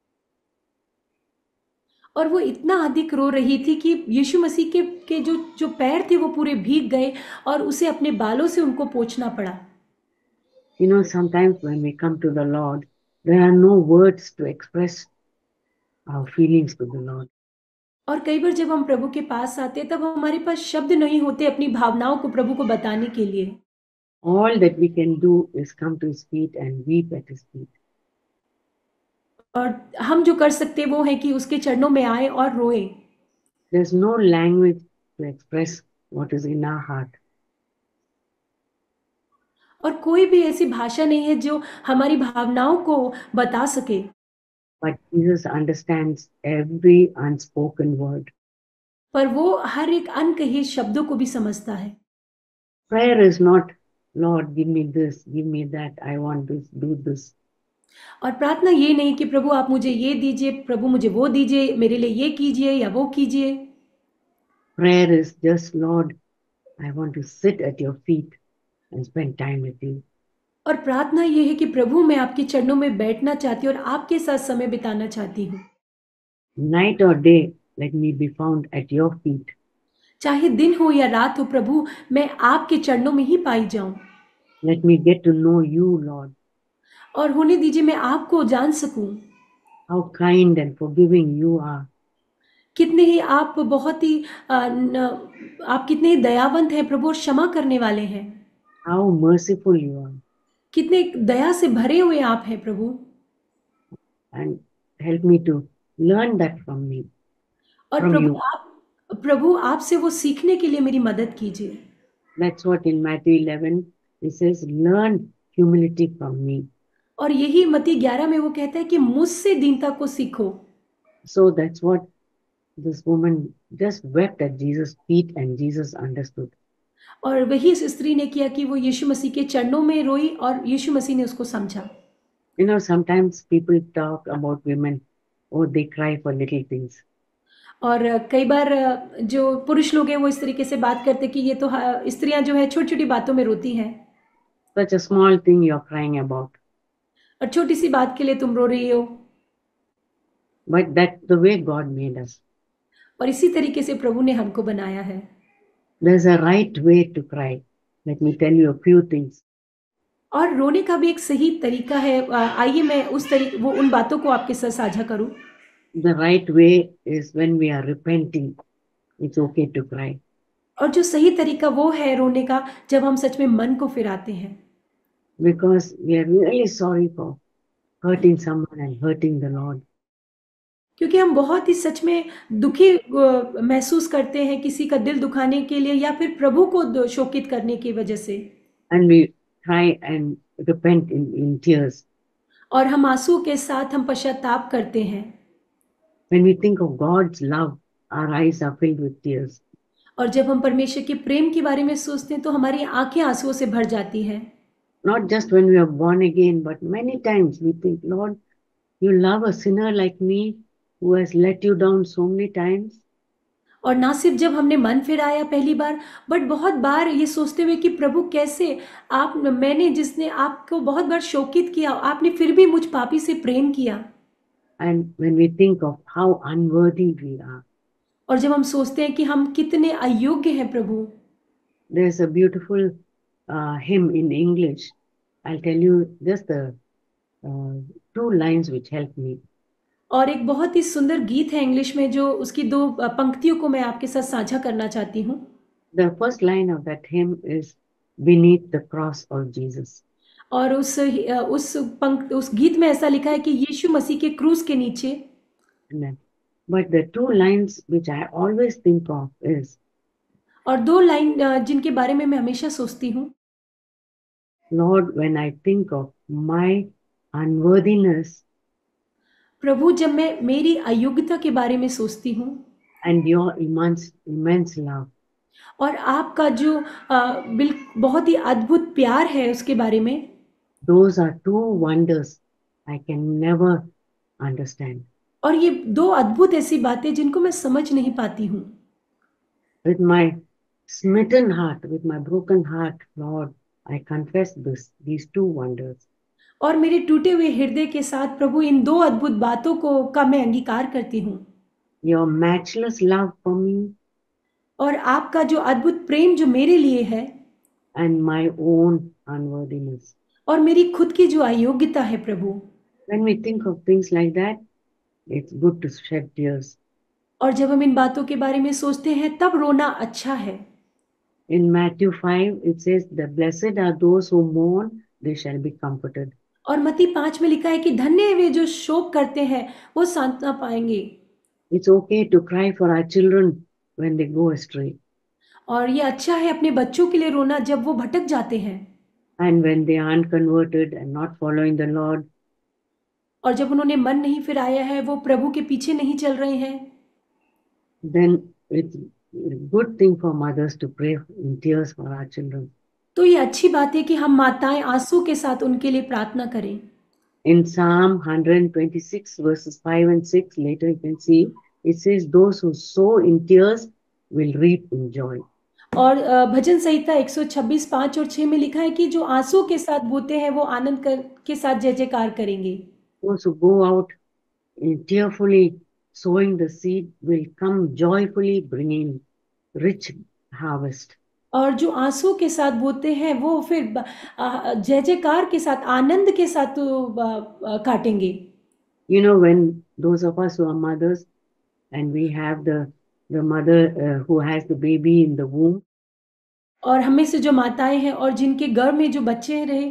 और वो इतना अधिक रो रही थी कि यीशु मसीह के के जो जो पैर थे वो पूरे भीग गए और उसे अपने बालों से उनको पोंछना पड़ा। You know, sometimes when we come to the Lord, there are no words to express our feelings to the Lord. और कई बार जब हम प्रभु के पास आते हैं तब हमारे पास शब्द नहीं होते अपनी भावनाओं को प्रभु को बताने के लिए। All that we can do is come to his feet and weep at his feet. और हम जो कर सकते हैं वो है कि उसके चरणों में आए और रोए। There's no language to express what is in our heart. और कोई भी ऐसी भाषा नहीं है जो हमारी भावनाओं को बता सके। But Jesus understands every unspoken word. पर वो हर एक अनकहे शब्दों को भी समझता है। Prayer is not, Lord, give me this, give me that, I want this, do this. और प्रार्थना ये नहीं कि प्रभु आप मुझे ये दीजिए, प्रभु मुझे वो दीजिए, मेरे लिए ये कीजिए या वो कीजिए। Prayer is just, Lord, I want to sit at your feet and spend time with you. और प्रार्थना ये है कि प्रभु मैं आपके चरणों में बैठना चाहती हूँ और आपके साथ समय बिताना चाहती हूँ। Night or day, let me be found at your feet. चाहे दिन हो या रात हो प्रभु, मैं आपके चरणों में ही पाई जाऊं। Let me get to know you, Lord. और होने दीजिए मैं आपको जान सकूं। How kind and forgiving you are. कितने ही आप बहुत ही अ, न, आप कितने ही दयावंत हैं प्रभु और क्षमा करने वाले हैं। How merciful you are. कितने दया से भरे हुए आप हैं प्रभु। And help me to learn that from me, और from प्रभु you. आप प्रभु आपसे वो सीखने के लिए मेरी मदद कीजिए। That's what in Matthew eleven it says, learn humility from me. और यही मत्ती ग्यारह में वो कहता है कि मुझसे दीनता को सीखो। So that's what this woman just wept at Jesus' feet and Jesus understood. और वही इस स्त्री ने किया कि वो यीशु मसीह के चरणों में रोई और यीशु मसीह ने उसको समझा। You know, sometimes people talk about women, oh, they cry for little things. और कई बार जो पुरुष लोग हैं वो इस तरीके से बात करते हैं कि ये तो ह स्त्रियाँ जो है छोटी-छोटी बातों में रोती हैं Such a small thing you're crying about. और छोटी-सी बात के लिए तुम रो रही हो। But that's the way God made us. और इसी तरीके से प्रभु ने हमको बनाया है। There's a right way to cry. Let me tell you a few things. और रोने का भी एक सही तरीका है। अ, आइए मैं उस तरी वो उन बातों को आपके साथ साझा करूँ। The right way is when we are repenting. It's okay to cry. और जो सही तरीका वो है रोने का जब हम सच में मन को फिराते हैं। Because we are really sorry for hurting someone and hurting the Lord. क्योंकि हम बहुत ही सच में दुखी अ, महसूस करते हैं किसी का दिल दुखाने के लिए या फिर प्रभु को द शोकित करने की वजह से। And we cry and repent in, in tears. और हम आँसू के साथ हम पश्चाताप करते हैं। When we think of God's love, our eyes are filled with tears. और जब हम परमेश्वर के प्रेम के बारे में सोचते हैं तो हमारी आँखें आँसुओं से भर जाती हैं। Not just when we are born again, but many times we think, Lord, you love a sinner like me who has let you down so many times. और ना सिर्फ जब हमने मन फिराया पहली बार, बट बहुत बार ये सोचते हुए कि प्रभु कैसे आप मैंने जिसने आपको बहुत बार शोकित किया, आपने फिर भी मुझ पापी से प्रेम किया। And when we think of how unworthy we are, और जब हम सोचते हैं कि हम कितने अयोग्य हैं प्रभु। there's a beautiful uh, hymn in English. I'll tell you just the uh, two lines which helped me. और एक बहुत ही सुंदर गीत है इंग्लिश में जो उसकी दो अ, पंक्तियों को मैं आपके साथ साझा करना चाहती हूँ। The first line of that hymn is beneath the cross of Jesus. और उस अ, उस पंक्त उस गीत में ऐसा लिखा है कि यीशु मसीह के क्रूस के नीचे। Amen. But the two lines which I always think of is, और दो लाइन अ, जिनके बारे में मैं हमेशा सोचती हूँ। Lord, when I think of my unworthiness प्रभु जब मैं मेरी अयोग्यता के बारे में सोचती हूँ and your immense, immense love, और आपका जो अ, बिल बहुत ही अद्भुत प्यार है उसके बारे में। those are two wonders I can never understand. और ये दो अद्भुत ऐसी बातें जिनको मैं समझ नहीं पाती हूँ। With my smitten heart, with my broken heart, Lord, I confess this, these two wonders. और मेरे टूटे हुए हृदय के साथ प्रभु इन दो अद्भुत बातों को का मैं अंगीकार करती हूँ। Your matchless love for me और आपका जो अद्भुत प्रेम जो मेरे लिए है and my own unworthiness. और मेरी खुद की जो अयोग्यता है प्रभु। When we think of things like that, it's good to shed tears. और जब हम इन बातों के बारे में सोचते हैं तब रोना अच्छा है। In Matthew five, it says, the blessed are those who mourn, they shall be comforted. और मत्ती पाँच में लिखा है कि धन्य है वे जो शोक करते हैं वो सांत्वना पाएंगे। It's okay to cry for our children when they go astray और ये अच्छा है अपने बच्चों के लिए रोना जब वो भटक जाते हैं and when they aren't converted and not following the Lord. और जब उन्होंने मन नहीं फिराया है, वो प्रभु के पीछे नहीं चल रहे हैं। Then It's a good thing for mothers to pray in tears for our children. तो ये अच्छी बात है कि हम माताएँ आँसू के साथ उनके लिए प्रार्थना करें। In Psalm one twenty-six, verses five and six, later you can see, it says, those who sow in tears will reap in joy. और अ, भजन संहिता एक सौ छब्बीस पाँच और छह में लिखा है कि जो आँसू के साथ बोते हैं वो आनंद कर, के साथ जय जयकार करेंगे। Those who go out in tearfully sowing the seed will come joyfully bringing rich harvest. और जो आँसू के साथ बोते हैं वो फिर ब- आ- जय जयकार के साथ आनंद के साथ तो ब- आ, काटेंगे। You know, when those of us who are mothers and we have the the mother uh, who has the baby in the womb, और हमें से जो माताएं हैं और जिनके गर्भ में जो बच्चे रहे,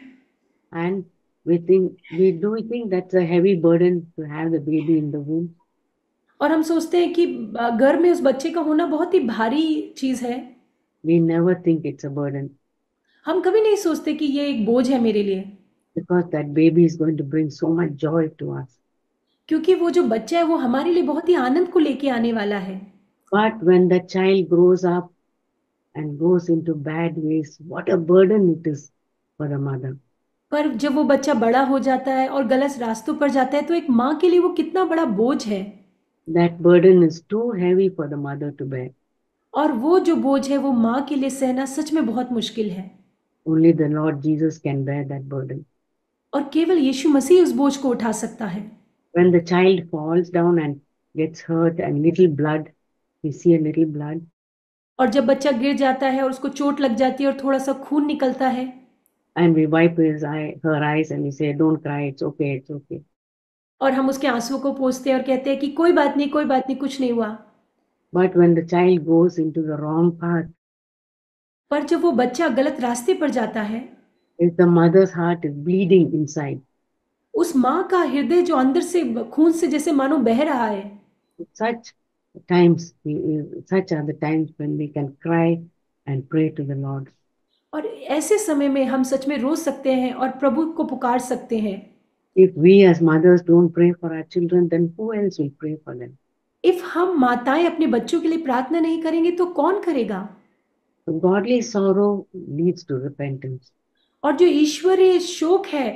and we think we do we think that's a heavy burden to have the baby in the womb. और हम सोचते हैं कि आ, गर्भ में उस बच्चे का होना बहुत ही भारी चीज़ है। We never think it's a burden हम कभी नहीं सोचते कि ये एक बोझ है मेरे लिए, because that baby is going to bring so much joy to us. क्योंकि वो जो बच्चा है वो हमारे लिए बहुत ही आनंद को लेके आने वाला है। But when the child grows up and goes into bad ways, what a burden it is for the mother. पर जब वो बच्चा बड़ा हो जाता है और गलत रास्तों पर जाता है तो एक माँ के लिए वो कितना बड़ा बोझ है। That burden is too heavy for the mother to bear. और वो जो बोझ है वो माँ के लिए सहना सच में बहुत मुश्किल है। Only the Lord Jesus can bear that burden. और केवल यीशु मसीह उस बोझ को उठा सकता है। When the child falls down and gets hurt and little blood, we see a little blood, और जब बच्चा गिर जाता है और उसको चोट लग जाती है और थोड़ा सा खून निकलता है, and we wipe his eye, her eyes and we say, don't cry, it's okay, it's okay. और हम उसके आंसुओं को पोंछते हैं और कहते हैं कि कोई बात नहीं, कोई बात नहीं, कुछ नहीं हुआ। But when the child goes into the wrong path, पर जब वो बच्चा गलत रास्ते पर जाता है, if the mother's heart is bleeding inside, उस माँ का हृदय जो अंदर से खून से जैसे मानो बह रहा है, such times, we- such are the times when we can cry and pray to the Lord. और ऐसे समय में हम सच में रो सकते हैं और प्रभु को पुकार सकते हैं। If we as mothers don't pray for our children, then who else will pray for them? If हम माताएं अपने बच्चों के लिए प्रार्थना नहीं करेंगे तो कौन करेगा? So godly sorrow leads to repentance. और जो ईश्वरीय शोक है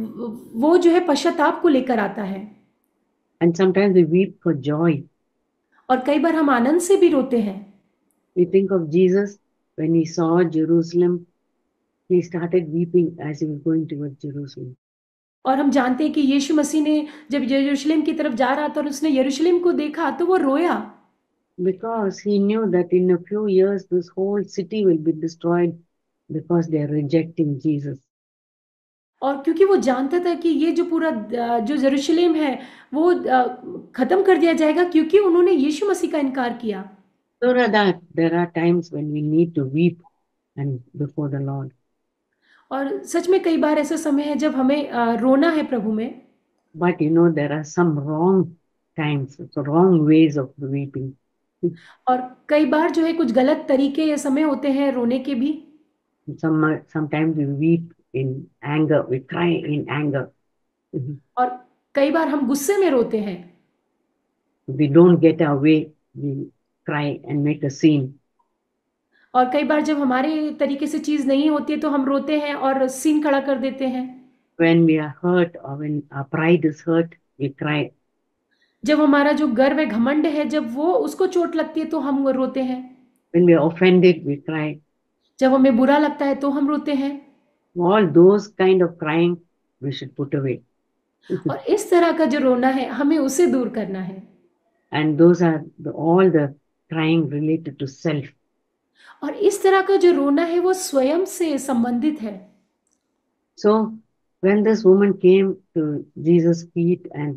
वो जो है पश्चाताप को लेकर आता है। And sometimes we weep for joy. और कई बार हम आनंद से भी रोते हैं। We think of Jesus when he saw Jerusalem, he started weeping as he was going towards Jerusalem. और हम जानते हैं कि यीशु मसीह ने जब यरूशलेम की तरफ जा रहा था और उसने यरूशलेम को देखा तो वो रोया, Because he knew that in a few years this whole city will be destroyed because they are rejecting Jesus. और क्योंकि वो जानता था कि ये जो पूरा अ, जो यरूशलेम है वो अ, खत्म कर दिया जाएगा क्योंकि उन्होंने यीशु मसीह का इनकार किया। So that there are times when we need to weep and before the Lord. और सच में कई बार ऐसा समय है जब हमें अ, रोना है प्रभु में। But you know, there are some wrong times, so wrong ways of weeping. और कई बार जो है कुछ गलत तरीके या समय होते हैं रोने के भी। Some sometimes we weep in anger, we cry in anger. और कई बार हम गुस्से में रोते हैं। If we don't get our way, we cry and make a scene. और कई बार जब हमारे तरीके से चीज़ नहीं होती है तो हम रोते हैं और सीन खड़ा कर देते हैं। When we are hurt or when our pride is hurt, we cry. जब हमारा जो गर्व है, घमंड है, जब वो उसको चोट लगती है तो हम रोते हैं। When we are offended, we cry. जब हमें बुरा लगता है तो हम रोते हैं। All those kind of crying we should put away. और इस तरह का जो रोना है हमें उसे दूर करना है। And those are the, all the crying related to self. और इस तरह का जो रोना है वो स्वयं से संबंधित है। So when this woman came to Jesus' feet and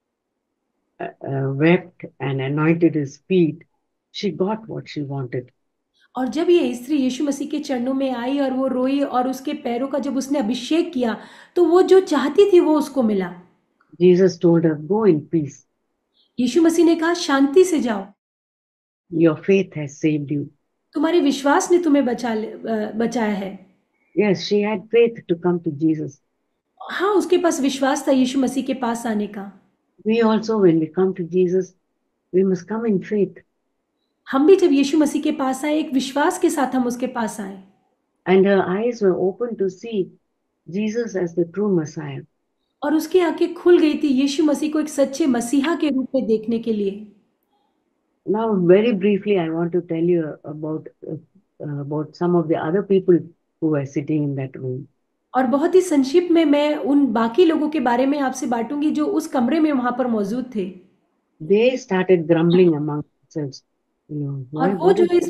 uh, uh, wept and anointed his feet, she got what she wanted. और जब ये स्त्री यीशु मसीह के चरणों में आई और वो रोई और उसके पैरों का जब उसने अभिषेक किया तो वो जो चाहती थी वो उसको मिला। Jesus told her, go in peace. यीशु मसीह ने कहा शांति से जाओ, Your faith has saved you. तुम्हारे विश्वास ने तुम्हें बचा ले- बचाया है। Yes, she had faith to come to Jesus. हाँ, उसके पास विश्वास था यीशु मसीह के पास आने का। We also, when we come to Jesus, we must come in faith. हम भी जब यीशु मसीह के पास आए, एक विश्वास के साथ हम उसके पास आए। And her eyes were open to see Jesus as the true Messiah. और उसकी आँखें खुल गई थी यीशु मसीह को एक सच्चे मसीहा के रूप में देखने के लिए। Now, very briefly, I want to tell you about uh, uh, about some of the other people who were sitting in that room. और बहुत ही संक्षिप्त में मैं उन बाकी लोगों के बारे में आपसे बाँटूँगी जो उस कमरे में वहाँ पर मौजूद थे। They started grumbling among themselves. You know, और why? वो What जो is है इस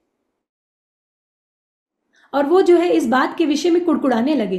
और वो जो है इस बात के विषय में कुड़कुड़ाने लगे।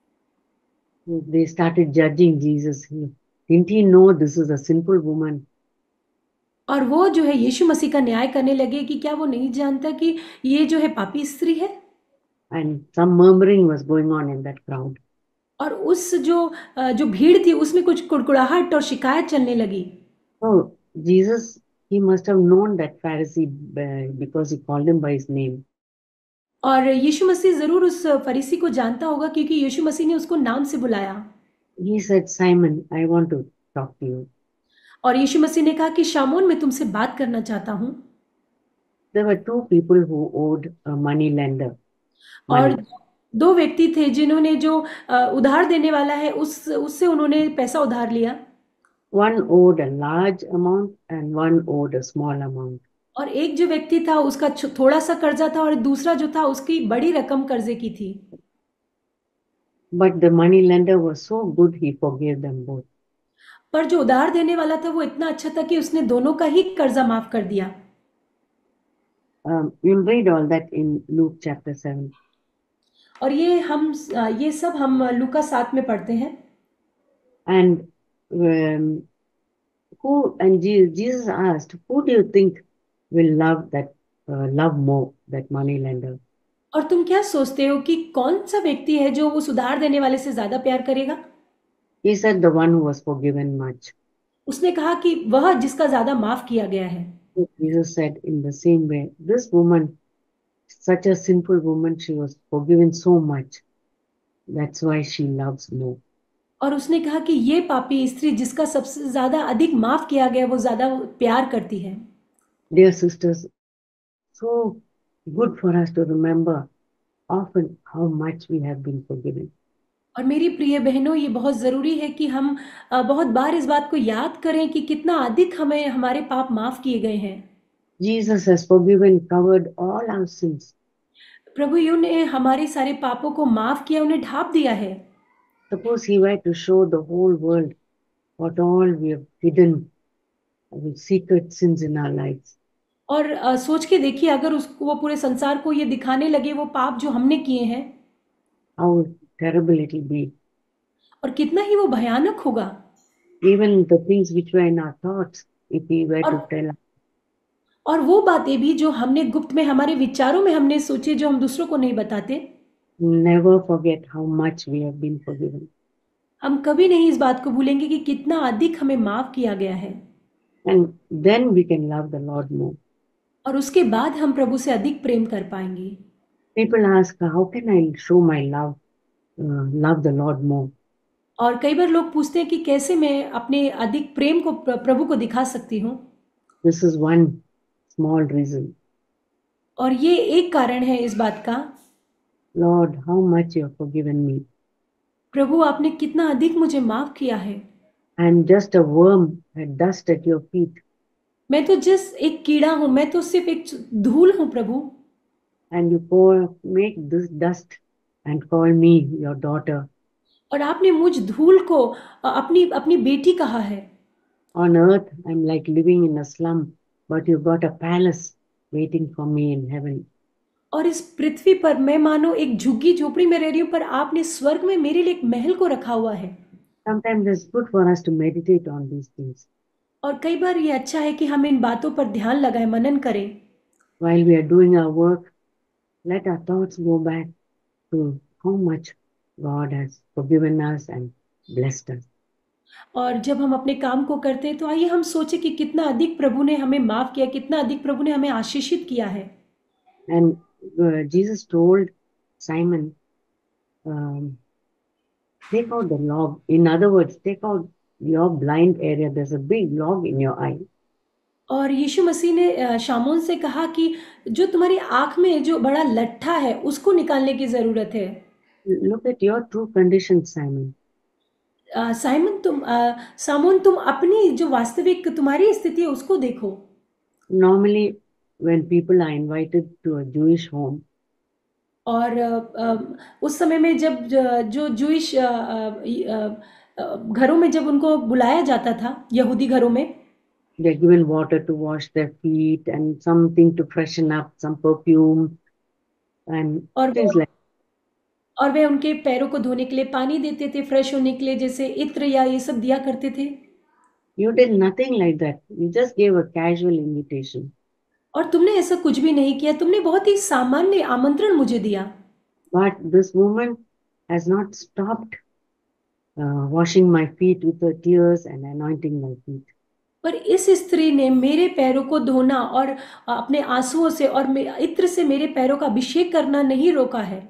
they started judging Jesus. He- Didn't he know this is a sinful woman? और वो जो है यीशु मसीह का न्याय करने लगे कि क्या वो नहीं जानता कि ये जो है पापी स्त्री है? And some murmuring was going on in that crowd. और उस जो अ, जो भीड़ थी उसमें कुछ कुड़कुड़ाहट और शिकायत चलने लगी। So Jesus, he must have known that Pharisee uh, because he called him by his name. और यीशु मसीह ज़रूर उस फरीसी को जानता होगा क्योंकि यीशु मसीह ने उसको नाम से बुलाया। He said, Simon, I want to talk to you. और यीशु मसीह ने कहा कि शामोन मैं तुमसे बात करना चाहता हूँ। There were two people who owed a money lender और money. दो व्यक्ति थे जिन्होंने जो अ, उधार देने वाला है उस उससे उन्होंने पैसा उधार लिया। One owed a large amount and one owed a small amount. और एक जो व्यक्ति था उसका छ थोड़ा सा कर्जा था और दूसरा जो था उसकी बड़ी रकम कर्जे की थी। But the money lender was so good, he forgave them both. पर जो उधार देने वाला था वो इतना अच्छा था कि उसने दोनों का ही कर्जा माफ कर दिया। Um, you'll read all that in Luke chapter seven. और ये हम अ, ये सब हम लूका सात में पढ़ते हैं। And um, who and Je- Jesus asked, who do you think will love that uh, love more that money lender? और तुम क्या सोचते हो कि कौन सा व्यक्ति है जो उस उधार देने वाले से ज्यादा प्यार करेगा? He said the one who was forgiven much. उसने कहा कि वह जिसका ज्यादा माफ किया गया है। So Jesus said in the same way, this woman, such a sinful woman, she was forgiven so much. That's why she loves more. और उसने कहा कि ये पापी स्त्री जिसका सबसे ज्यादा अधिक माफ किया गया वो ज्यादा प्यार करती है। Dear sisters, so good for us to remember often how much we have been forgiven. और मेरी प्रिय बहनों ये बहुत ज़रूरी है कि हम अ, बहुत बार इस बात को याद करें कि कितना अधिक हमें हमारे पाप माफ किए गए हैं। Jesus has forgiven, covered all our sins. प्रभु यू ने हमारे सारे पापों को माफ किया, उन्हें ढाँप दिया है। Suppose he were to show the whole world what all we have hidden, the secret sins in our lives. और अ, सोच के देखिए अगर उसको वो पूरे संसार को ये दिखाने लगे वो पाप जो हमने किए हैं How terrible it will be. और कितना ही वो भयानक होगा। Even the things which were in our thoughts, if he were और to tell us, और वो बातें भी जो हमने गुप्त में हमारे विचारों में हमने सोचे जो हम दूसरों को नहीं बताते, never forget how much we have been forgiven. हम कभी नहीं इस बात को भूलेंगे कि कितना अधिक हमें माफ किया गया है। And then we can love the Lord more. और उसके बाद हम प्रभु से अधिक प्रेम कर पाएंगे। People ask, how can I show my love, uh, love the Lord more? और कई बार लोग पूछते हैं कि कैसे मैं अपने अधिक प्रेम को प्र- प्रभु को दिखा सकती हूँ। This is one small reason. और ये एक कारण है इस बात का, Lord, how much you have forgiven me. प्रभु आपने कितना अधिक मुझे माफ किया है। I am just a worm, a dust at your feet. मैं तो जिस एक कीड़ा हूँ, मैं तो सिर्फ एक धूल हूँ प्रभु। And you pour, make this dust and call me your daughter. और आपने मुझ धूल को अ, अपनी अपनी बेटी कहा है। On earth, I'm like living in a slum, but you've got a palace waiting for me in heaven. और इस पृथ्वी पर मैं मानो एक झुग्गी झोपड़ी में रह रही हूँ पर आपने स्वर्ग में मेरे लिए एक महल को रखा हुआ है। Sometimes it's good for us to meditate on these things. और कई बार ये अच्छा है कि हम इन बातों पर ध्यान लगाएं, मनन करें। While we are doing our work, let our thoughts go back to how much God has forgiven us and blessed us. और जब हम अपने काम को करते हैं तो आइए हम सोचें कि कितना अधिक प्रभु ने हमें माफ किया, कितना अधिक प्रभु ने हमें आशीषित किया है। And uh, Jesus told Simon, um, take out the log. In other words, take out your blind area. There's a big log in your eye. और यीशु मसीह ने अ, शामौन से कहा कि जो तुम्हारी आँख में जो बड़ा लट्ठा है, उसको निकालने की ज़रूरत है। Look at your true condition, Simon. अ, साइमन तुम अ, सामून तुम अपनी जो वास्तविक तुम्हारी स्थिति है उसको देखो। Normally, when people are invited to a Jewish home, और अ, अ, उस समय में जब ज जो जूइश अ अ, इ अ अ, घरों में जब उनको बुलाया जाता था, यहूदी घरों में, they're given water to wash their feet and something to freshen up, some perfume and और things वो like और वे उनके पैरों को धोने के लिए पानी देते थे, फ्रेश होने के लिए, जैसे इत्र या ये सब दिया करते थे। you did nothing like that. You just gave a casual invitation. और तुमने ऐसा कुछ भी नहीं किया, तुमने बहुत ही सामान्य आमंत्रण मुझे दिया। But this woman has not stopped uh, washing my feet with her tears and anointing my feet. पर इस स्त्री ने मेरे पैरों को धोना और अपने आँसुओं से और मे इत्र से मेरे पैरों का अभिषेक करना नहीं रोका है।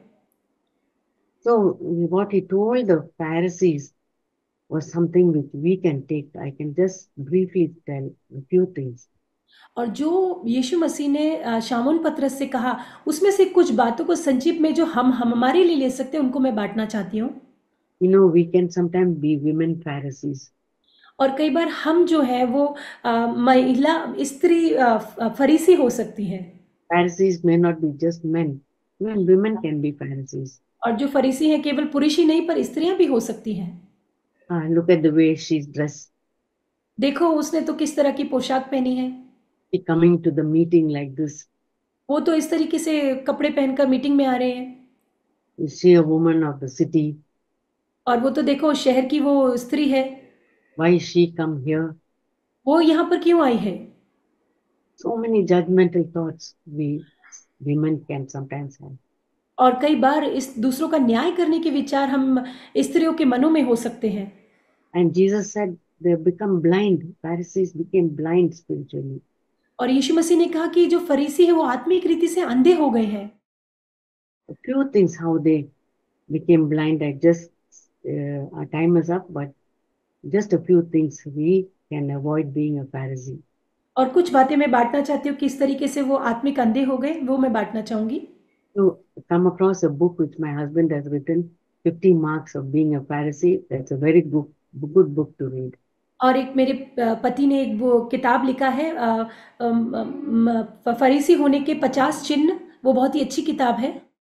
So what he told the Pharisees was something which we can take. I can just briefly tell a few things. और जो यीशु मसीह ने अ, शामौन पतरस से कहा, उसमें से कुछ बातों को संक्षिप्त में जो हम हम हमारे लिए ले सकते हैं, उनको मैं बाँटना चाहती हूँ। You know, we can sometimes be women Pharisees. और कई बार हम जो है वो अ, महिला स्त्री अ, फ फरीसी हो सकती हैं। Pharisees may not be just men. Even women can be Pharisees. और जो फरीसी हैं केवल पुरुष ही नहीं पर स्त्रियाँ भी हो सकती हैं। Ah, look at the way she's dressed. देखो उसने तो किस तरह की पोशाक पहनी है। She coming to the meeting like this. वो तो इस तरीके से कपड़े पहनकर मीटिंग में आ रहे हैं। Is she a woman of the city? और वो तो देखो शहर की वो स्त्री है। Why is she come here? वो यहाँ पर क्यों आई है? So many judgmental thoughts we women can sometimes have. और कई बार इस दूसरों का न्याय करने के विचार हम स्त्रियों के मनों में हो सकते हैं। And Jesus said they become blind. Pharisees became blind spiritually. और यीशु मसीह ने कहा कि जो फरीसी है वो आत्मिक रीति से अंधे हो गए हैं। A few things how they became blind. I just uh, our time is up, but just a few things we can avoid being a Pharisee. और कुछ बातें मैं बाँटना चाहती हूँ किस तरीके से वो आत्मिक अंधे हो गए, वो मैं बाँटना चाहूँगी। To come across a book which my husband has written, fifty marks of being a Pharisee. That's a very good, good book to read. और एक मेरे प पति ने एक वो किताब लिखा है अ, अम, अम, फ फरीसी होने के पचास चिन्ह, वो बहुत ही अच्छी किताब है।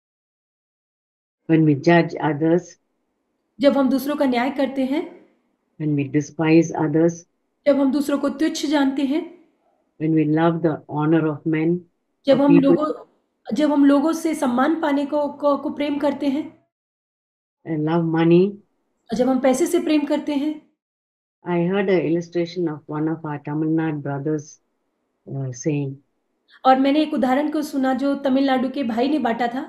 When we judge others, जब हम दूसरों का न्याय करते हैं, when we despise others, जब हम दूसरों को तुच्छ जानते हैं, when we love the honor of men or जब हम people लोगों जब हम लोगों से सम्मान पाने को को को प्रेम करते हैं, and love money. और जब हम पैसे से प्रेम करते हैं। I heard an illustration of one of our Tamil Nadu brothers uh, saying, और मैंने एक उदाहरण को सुना जो तमिलनाडु के भाई ने बाँटा था।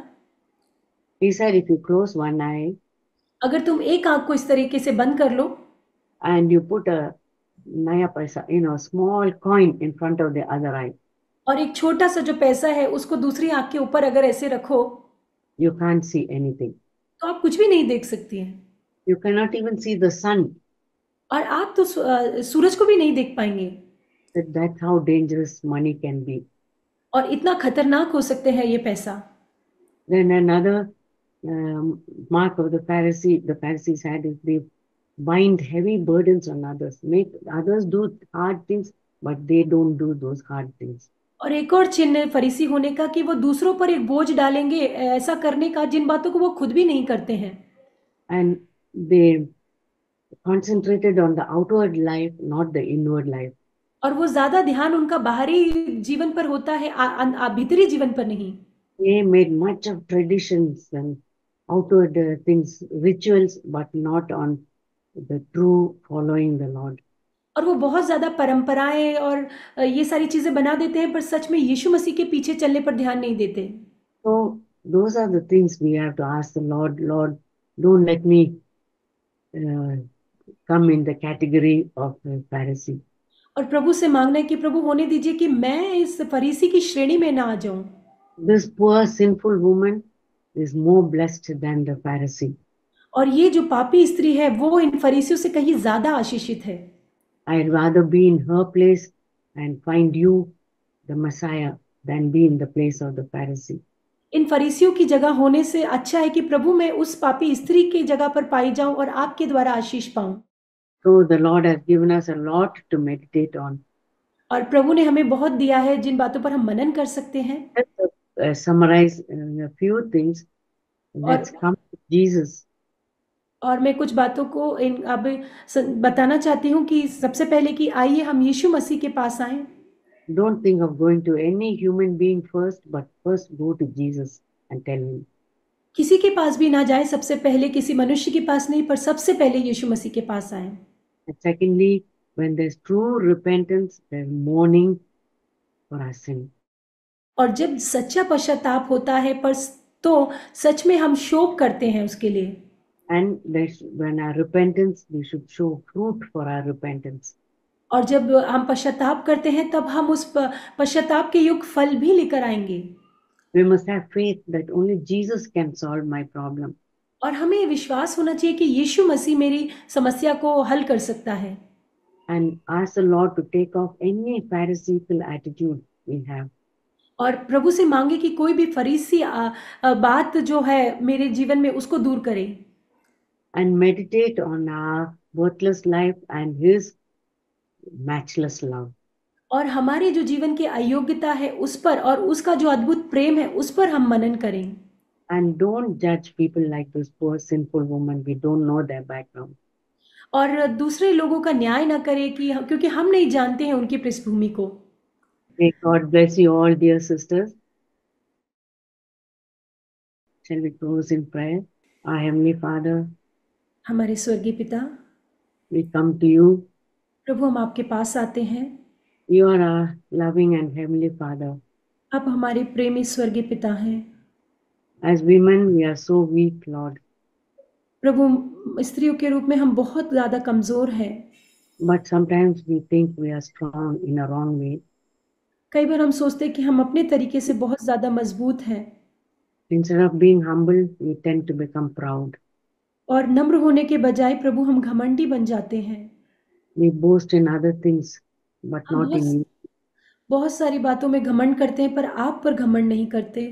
he said, if you close one eye अगर तुम एक आँख को इस तरीके से बंद कर लो and you put a naya paisa, you know, small coin in front of the other eye, और एक छोटा-सा जो पैसा है उसको दूसरी आँख के ऊपर अगर ऐसे रखो, you can't see anything. तो आप कुछ भी नहीं देख सकती हैं। You cannot even see the sun. और आप तो सू अ, सूरज को भी नहीं देख पाएँगे। That that's how dangerous money can be. और इतना खतरनाक हो सकते हैं ये पैसा। Then another um, mark of the Pharisee, the Pharisees had is they bind heavy burdens on others, make others do hard things, but they don't do those hard things. और एक और चिन्ह फरीसी होने का कि वो दूसरों पर एक बोझ डालेंगे ऐसा करने का जिन बातों को वो खुद भी नहीं करते हैं। And they concentrated on the outward life, not the inward life. और वो ज़्यादा ध्यान उनका बाहरी जीवन पर होता है आ, अन, आ, भीतरी जीवन पर नहीं। They made much of traditions and outward uh, things, rituals, but not on the true following the Lord. और वो बहुत ज़्यादा परंपराएं और अ, ये सारी चीज़ें बना देते हैं पर सच में यीशु मसीह के पीछे चलने पर ध्यान नहीं देते। So those are the things we have to ask the Lord. Lord, don't let me uh, come in the category of the Pharisee. और प्रभु से मांगना है कि प्रभु होने दीजिए कि मैं इस फरीसी की श्रेणी में ना आ जाऊं। This poor sinful woman is more blessed than the Pharisee. और ये जो पापी स्त्री है वो इन फरीसियों से कहीं ज़्यादा आशीषित है। I'd rather be in her place and find you, the Messiah, than be in the place of the Pharisee. इन फरीसियों की जगह होने से अच्छा है कि प्रभु मैं उस पापी स्त्री की जगह पर पाई जाऊं और आपके द्वारा आशीष पाऊं। So the Lord has given us a lot to meditate on. और प्रभु ने हमें बहुत दिया है जिन बातों पर हम मनन कर सकते हैं। Let's uh, summarize uh, a few things. और Let's come to Jesus. और मैं कुछ बातों को इन अब स- बताना चाहती हूँ कि सबसे पहले कि आइए हम यीशु मसीह के पास आएं। Don't think of going to any human being first, but first go to Jesus and tell him. किसी के पास भी ना जाए, सबसे पहले किसी मनुष्य के पास नहीं, पर सबसे पहले यीशु मसीह के पास आए। And secondly, when there's true repentance, there's mourning for our sin. और जब सच्चा पश्चाताप होता है पर तो सच में हम शोक करते हैं उसके लिए। And there's, when our repentance, we should show fruit for our repentance. और जब हम पश्चाताप करते हैं तब हम उस प- पश्चाताप के युक्त फल भी लेकर आएंगे। We must have faith that only Jesus can solve my problem. और हमें ये विश्वास होना चाहिए कि यीशु मसीह मेरी समस्या को हल कर सकता है। And ask the Lord to take off any pharisaical attitude we have. और प्रभु से मांगे कि कोई भी फरीसी आ, आ, बात जो है मेरे जीवन में उसको दूर करे। And meditate on our worthless life and His matchless love. और हमारे जो जीवन की अयोग्यता है उस पर और उसका जो अद्भुत प्रेम है उस पर हम मनन करें। And don't judge people like this poor sinful woman. We don't know their background. और दूसरे लोगों का न्याय ना करें कि क्योंकि हम नहीं जानते हैं उनकी पृष्ठभूमि को। May God bless you all, dear sisters. Shall we close in prayer? Our Heavenly Father, हमारे स्वर्गीय पिता, we come to you. प्रभु हम आपके पास आते हैं। You are our loving and Heavenly Father. आप हमारे प्रेमी स्वर्गीय पिता हैं। As women, we are so weak, Lord. प्रभु स्त्रियों के रूप में हम बहुत ज़्यादा कमज़ोर हैं। But sometimes we think we are strong in a wrong way. कई बार हम सोचते हैं कि हम अपने तरीके से बहुत ज़्यादा मजबूत हैं। Instead of being humble, we tend to become proud. और नम्र होने के बजाय प्रभु हम घमंडी बन जाते हैं। We boast in other things, but हम not बहुत in you. बहुत सारी बातों में घमंड करते हैं पर आप पर घमंड नहीं करते।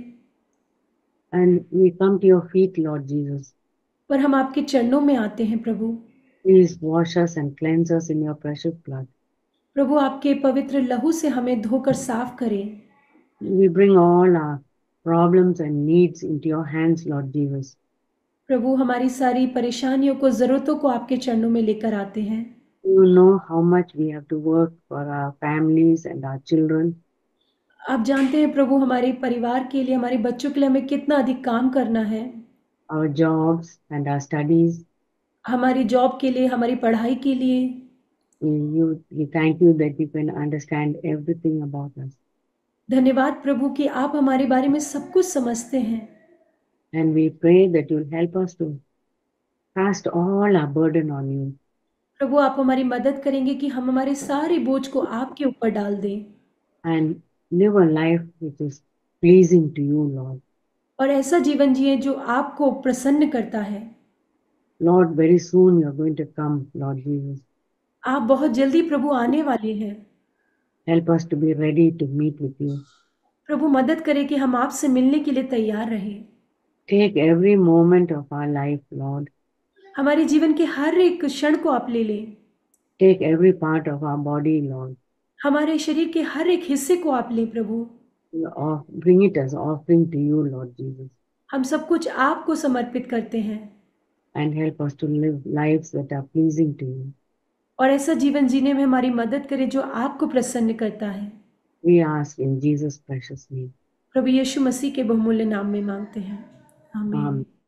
And we come to your feet, Lord Jesus. पर हम आपके चरणों में आते हैं प्रभु। Please wash us and cleanse us in your precious blood. प्रभु आपके पवित्र लहू से हमें धोकर साफ करें। We bring all our problems and needs into your hands, Lord Jesus. प्रभु हमारी सारी परेशानियों को, ज़रूरतों को आपके चरणों में लेकर आते हैं। You know how much we have to work for our families and our children. आप जानते हैं प्रभु हमारे परिवार के लिए, हमारे बच्चों के लिए हमें कितना अधिक काम करना है। Our jobs and our studies. हमारी जॉब के लिए, हमारी पढ़ाई के लिए। We, you, we thank you that you can understand everything about us. धन्यवाद प्रभु कि आप हमारे बारे में सब कुछ समझते हैं। And we pray that you'll help us to cast all our burden on you. प्रभु आप हमारी मदद करेंगे कि हम हमारे सारे बोझ को आपके ऊपर डाल दें And live a life which is pleasing to you, Lord. और ऐसा जीवन जिए जो आपको प्रसन्न करता है। Lord, very soon you're going to come, Lord Jesus. आप बहुत जल्दी प्रभु आने वाले हैं। Help us to be ready to meet with you. प्रभु मदद करें कि हम आपसे मिलने के लिए तैयार रहें। Take every moment of our life, Lord. हमारे जीवन के हर एक क्षण को आप ले लें। Take every part of our body, Lord. हमारे शरीर के हर एक हिस्से को आप लें प्रभु। Off- Bring it as offering to you, Lord Jesus. हम सब कुछ आपको समर्पित करते हैं And help us to live lives that are pleasing to you. और ऐसा जीवन जीने में हमारी मदद करें जो आपको प्रसन्न करता है। We ask in Jesus' precious name. प्रभु यीशु मसीह के बहुमूल्य नाम में मांगते हैं, आमीन। Amen.